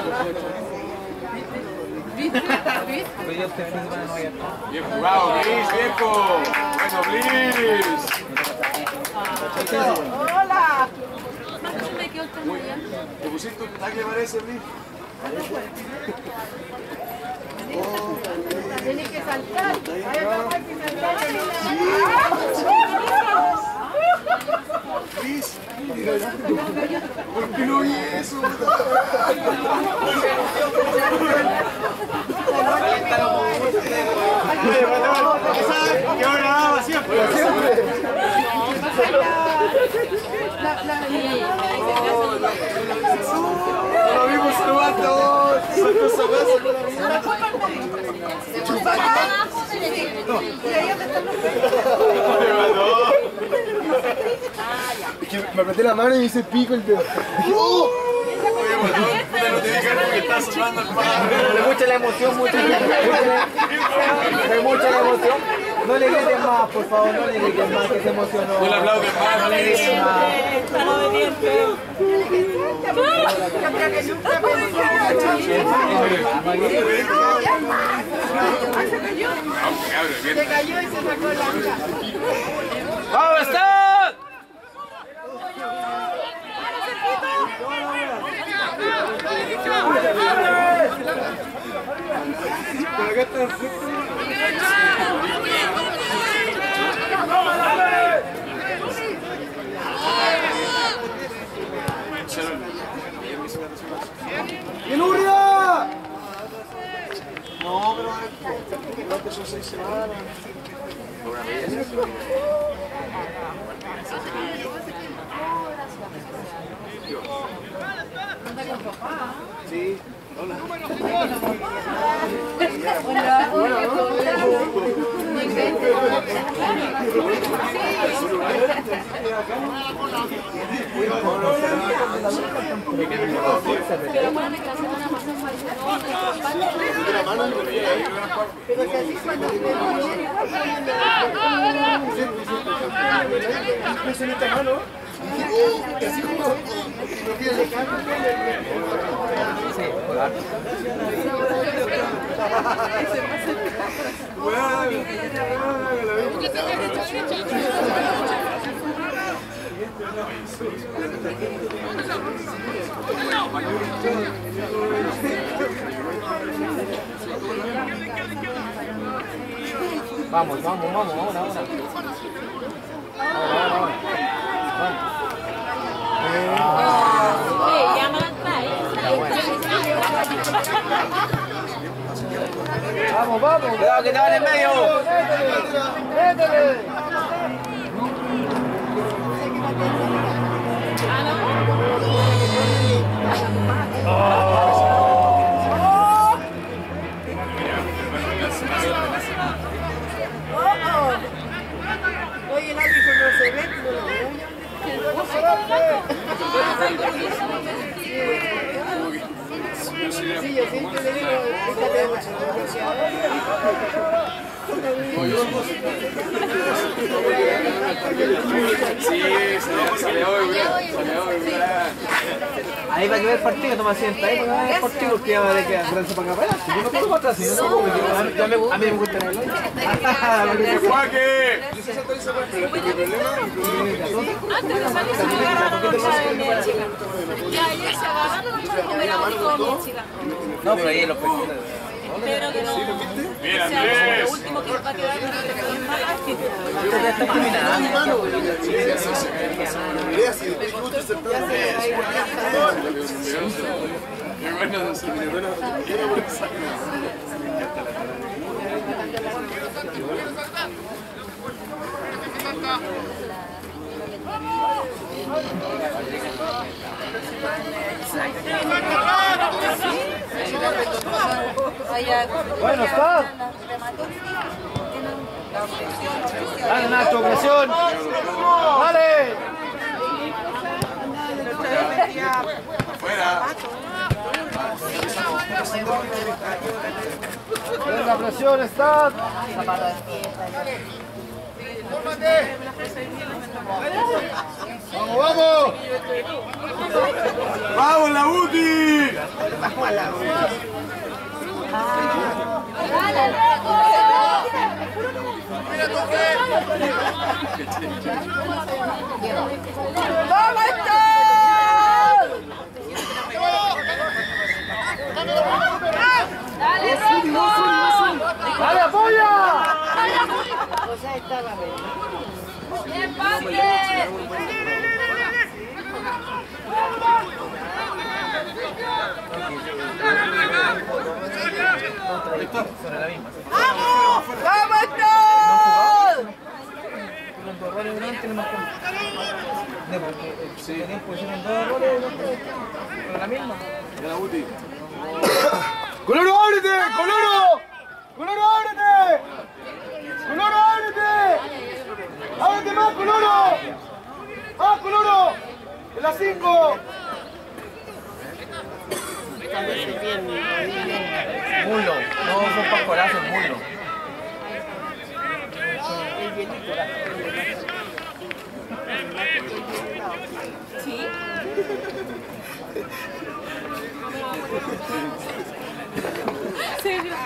¿Viste? ¿Viste? Bien jugado, Bliss, viejo. Bueno, Bliss. ¡Hola! Me quedo tan bien. ¿Te pusiste un tacle, parece, Bliss? Tienes que saltar. Hay otra que saltar. Luis, ¿por qué no vi eso? ¡Qué hora daba siempre! No lo vimos salvando. Es que me apreté la mano y hice pico el dedo. No te digas que estás sonando el padre. Fue mucha la emoción, mucha la emoción. No le grites más, por favor, no le grites más, que se emocionó. No le aplaudes más, no le grites más. Está obediente. Se cayó y se sacó la anga. ¡Vamos, Stan! ¡Eluria! Una media se Sí. Hola. Pero acuérdate que la semana pasada Pero que así cuando en esta mano. Y así como no quiere dejar. Vamos, ahora. Vamos. Cuidado que te van en medio. Métele. Oye, el árbitro no se ve, no lo veo. Sí, yo siempre le digo, fíjate mucho. Sí, salió hoy. Ahí para que vea el partido, toma asiento. Ahí para que vea el partido, porque ya va a quedar grande para acá para adelante. Yo no puedo para atrás, si no puedo. A mí me gusta el baile. ¡Juaque! antes de salir se me agarraron la chica. Y ayer se agarraron y combinaron con mi chica. No, pero ahí en los pequeños. Pero que no. Bien, O sea, Andrés. lo último que va a quedar con el más actitud. Ya está terminando. Qué bueno, se me duele. Bueno, está. Dale, Nacho, presión. Dale. Afuera. La presión está. ¡Vamos! ¡Vamos, la UTI! ¡Vamos a la ¡Dale, apoya! O sea, estaba bien. ¡Vamos! ¡Vamos todos! Los dos roles no tenemos que... Sí. Pusieron dos roles con la misma. Ya la UTI. ¡Coloro, ábrete! ¡Coloro! ¡Coloro, ábrete! ¡Coloro, ábrete! ¡Ábrete más, Coloro! ¡Ah, Coloro! ¡En la 5! Mulo, no son pascorazos, mulo. Sí. ¿En serio?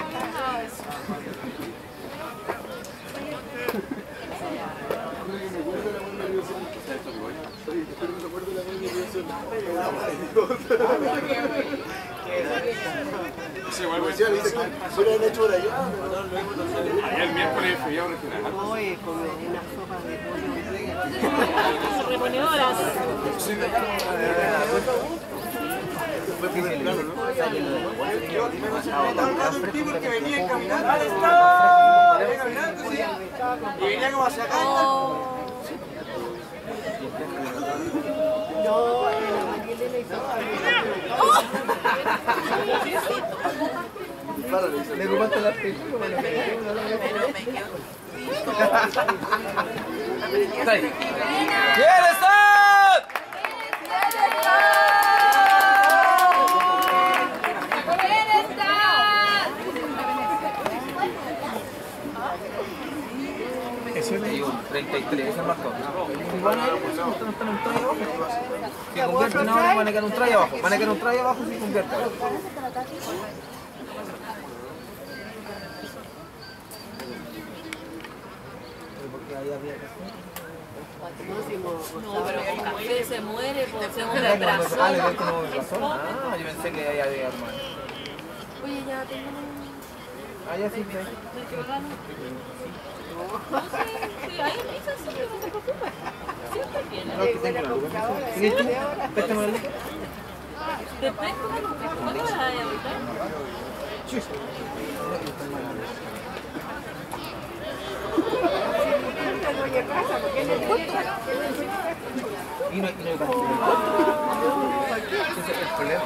Sí, igual, güey. Solo han hecho por allá. Ayer el miércoles fui a un restaurante. Oye, con una sopa de pollo. Reponedoras. Fue temprano, ¿no? ¡Dale, está! Y venía como hacia acá. Le ocupaste la película, pero me quedó. ¡Bien está! Eso es Hay un 33, ese marcó. Igual no están un try abajo. Si convierten ahora van a quedar un try abajo. Van a quedar un try abajo si convierten. No, pero con café se muere, pues se muere Ah, atrasado. le doy como razón. Ah, yo pensé que ahí había hermano. Oye, ya tengo un... Ah, ya sí, ¿Me regalo? No sé, sí, ahí me dice así, no te preocupes. Siempre viene. No, que tengo la luz. ¿Tienes tú? Préstame la luz. ¿Te presto una luz? ¿Cómo te vas a ahorita? Y no hay ese es el problema.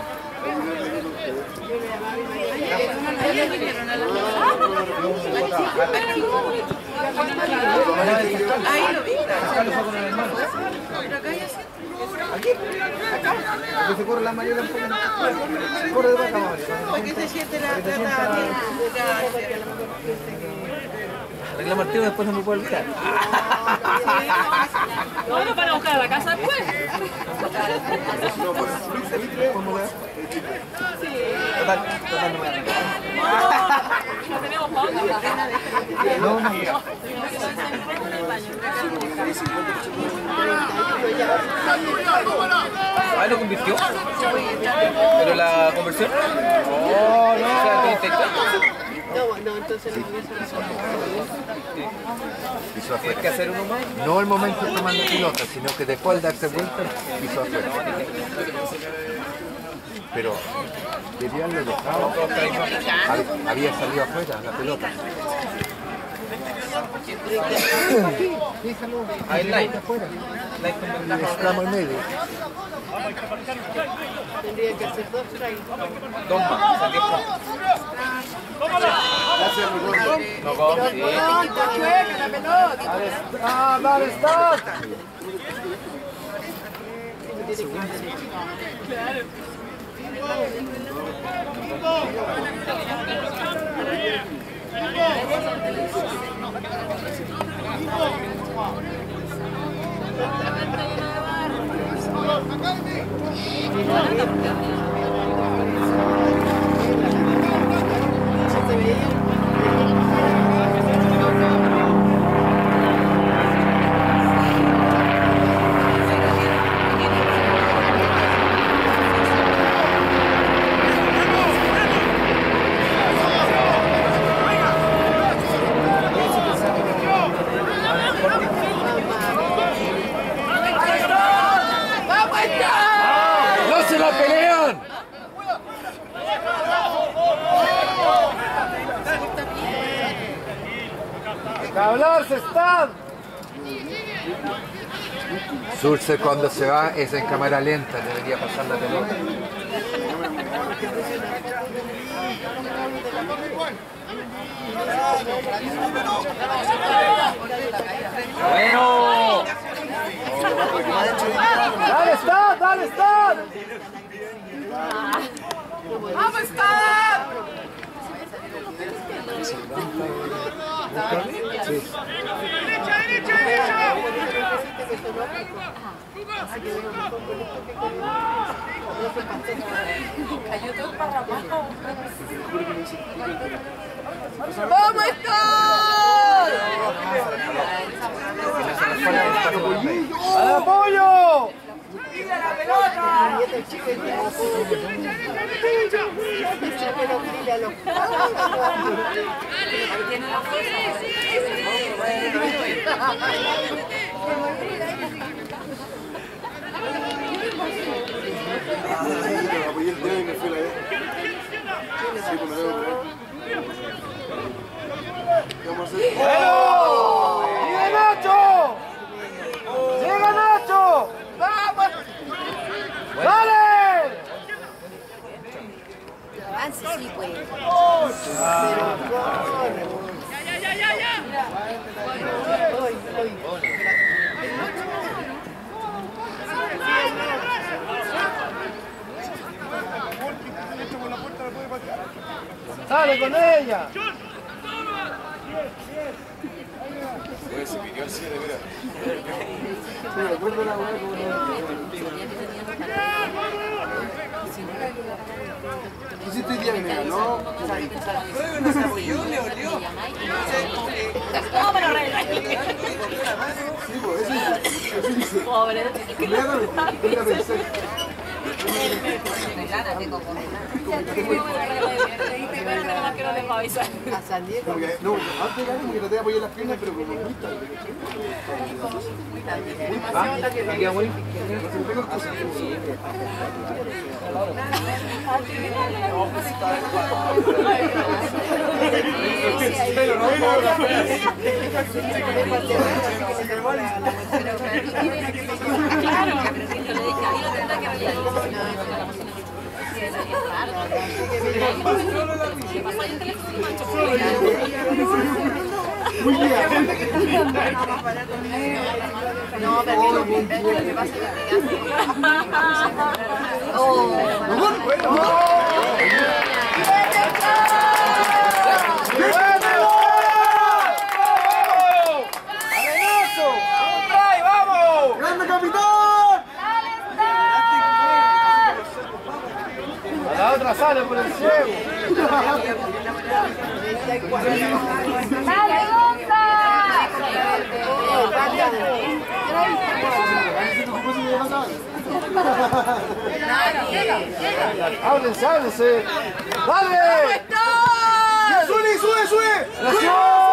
Ahí lo vi. Acá lo fue con el hermano. Aquí, acá. Porque se corre la Mariela un poco. Corre de vaca, María. Para que se siente la Arregla Martino, después no me puedo olvidar. No, no para buscar a la casa después. Total, no me da. No tenemos pausa. No. Ah, ¿lo convirtió? ¿Pero la conversión? Oh, no. No, entonces no Piso Tienes que afuera. hacer uno más. No el momento de tomar la pelota, sino que después al darse vuelta, piso afuera. Pero debía haberlo dejado. Había salido afuera la pelota. Déjalo. Ahí light. Afuera. Light con ventaja. Estamos en medio. tendría que hacer 2 tries. 2 más, o sea, 10 puntos. No, sí. Chueca la pelota. Dale, stop. ¡No se la pelean! ¡Hablarse, están! Surce cuando se va es en cámara lenta, debería pasar la pelota. Bueno. ¡Dale, stop! ¡Dale, stop! ¡Vamos, stop! Cayó todo esparramado. ¡Vamos, stop! ¡Al apoyo! ¡Tira la pelota! avance, sí, pues. ¡Sale con ella! Se pidió el 7, mira. Me recuerdo la weá como hiciste día de nega, ¿no? No se apoyó, le olió. No, pero Sí, pues eso dice. pobre. Inmediatamente, yo la pensé. A San Diego. Porque, no, antes era como que traté de apoyar las piernas, pero como gusta. No, pero lo que pasa es ¡Grande capitán! A la otra sale por el ciego. ¡Dale, ¡Háblense, háblense! ¡Dale! ¡Sube, sube, sube! ¡Nación!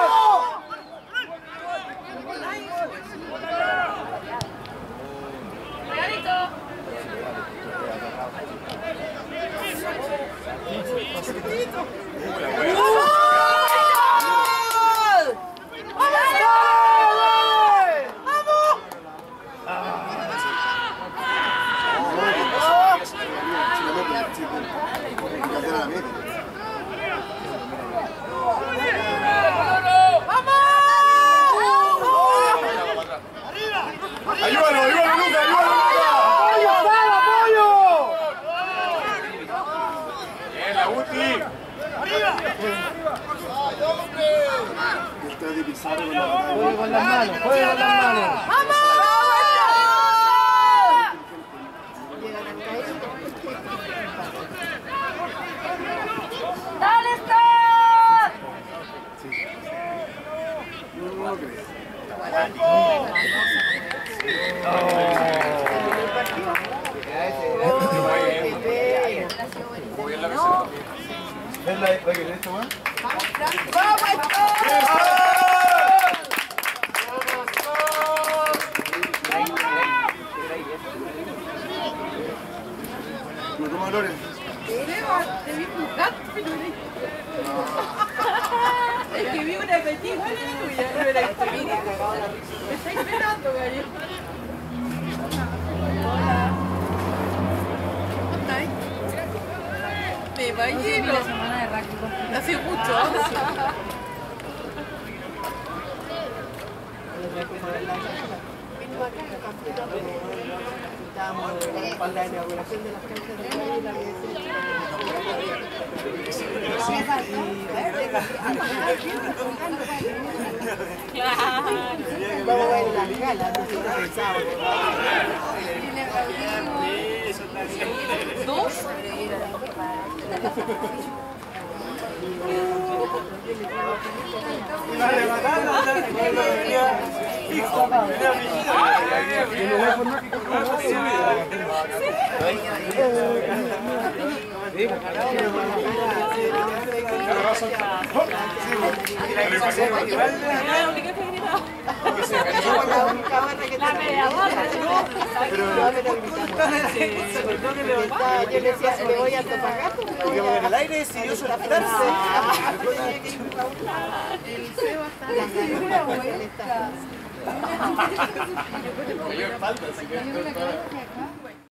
¡Ayúdalo, ayúdalo, Luca, ayúdalo, Luca! ¡Apoyo, sal, apoyo! Bien, la ulti. Juega con las manos, juega con las manos. ¡Dale, Star! No lo creo. ¿Es la que esto, man? ¿Me tomo Loren? Es que vi una petita tuya, no era esto, mire, me está esperando, gallo. Hola. ¿Cómo estáis? Me imagino. La semana de rugby. Hace mucho. Estábamos en la inauguración de las canchas de fútbol, la vamos a ver las galas, nosotros pensábamos. ¿Dos? La media barra, Yo le decía, le voy a Antofagasta. Porque en el aire decidió soltarse. El Seba está en la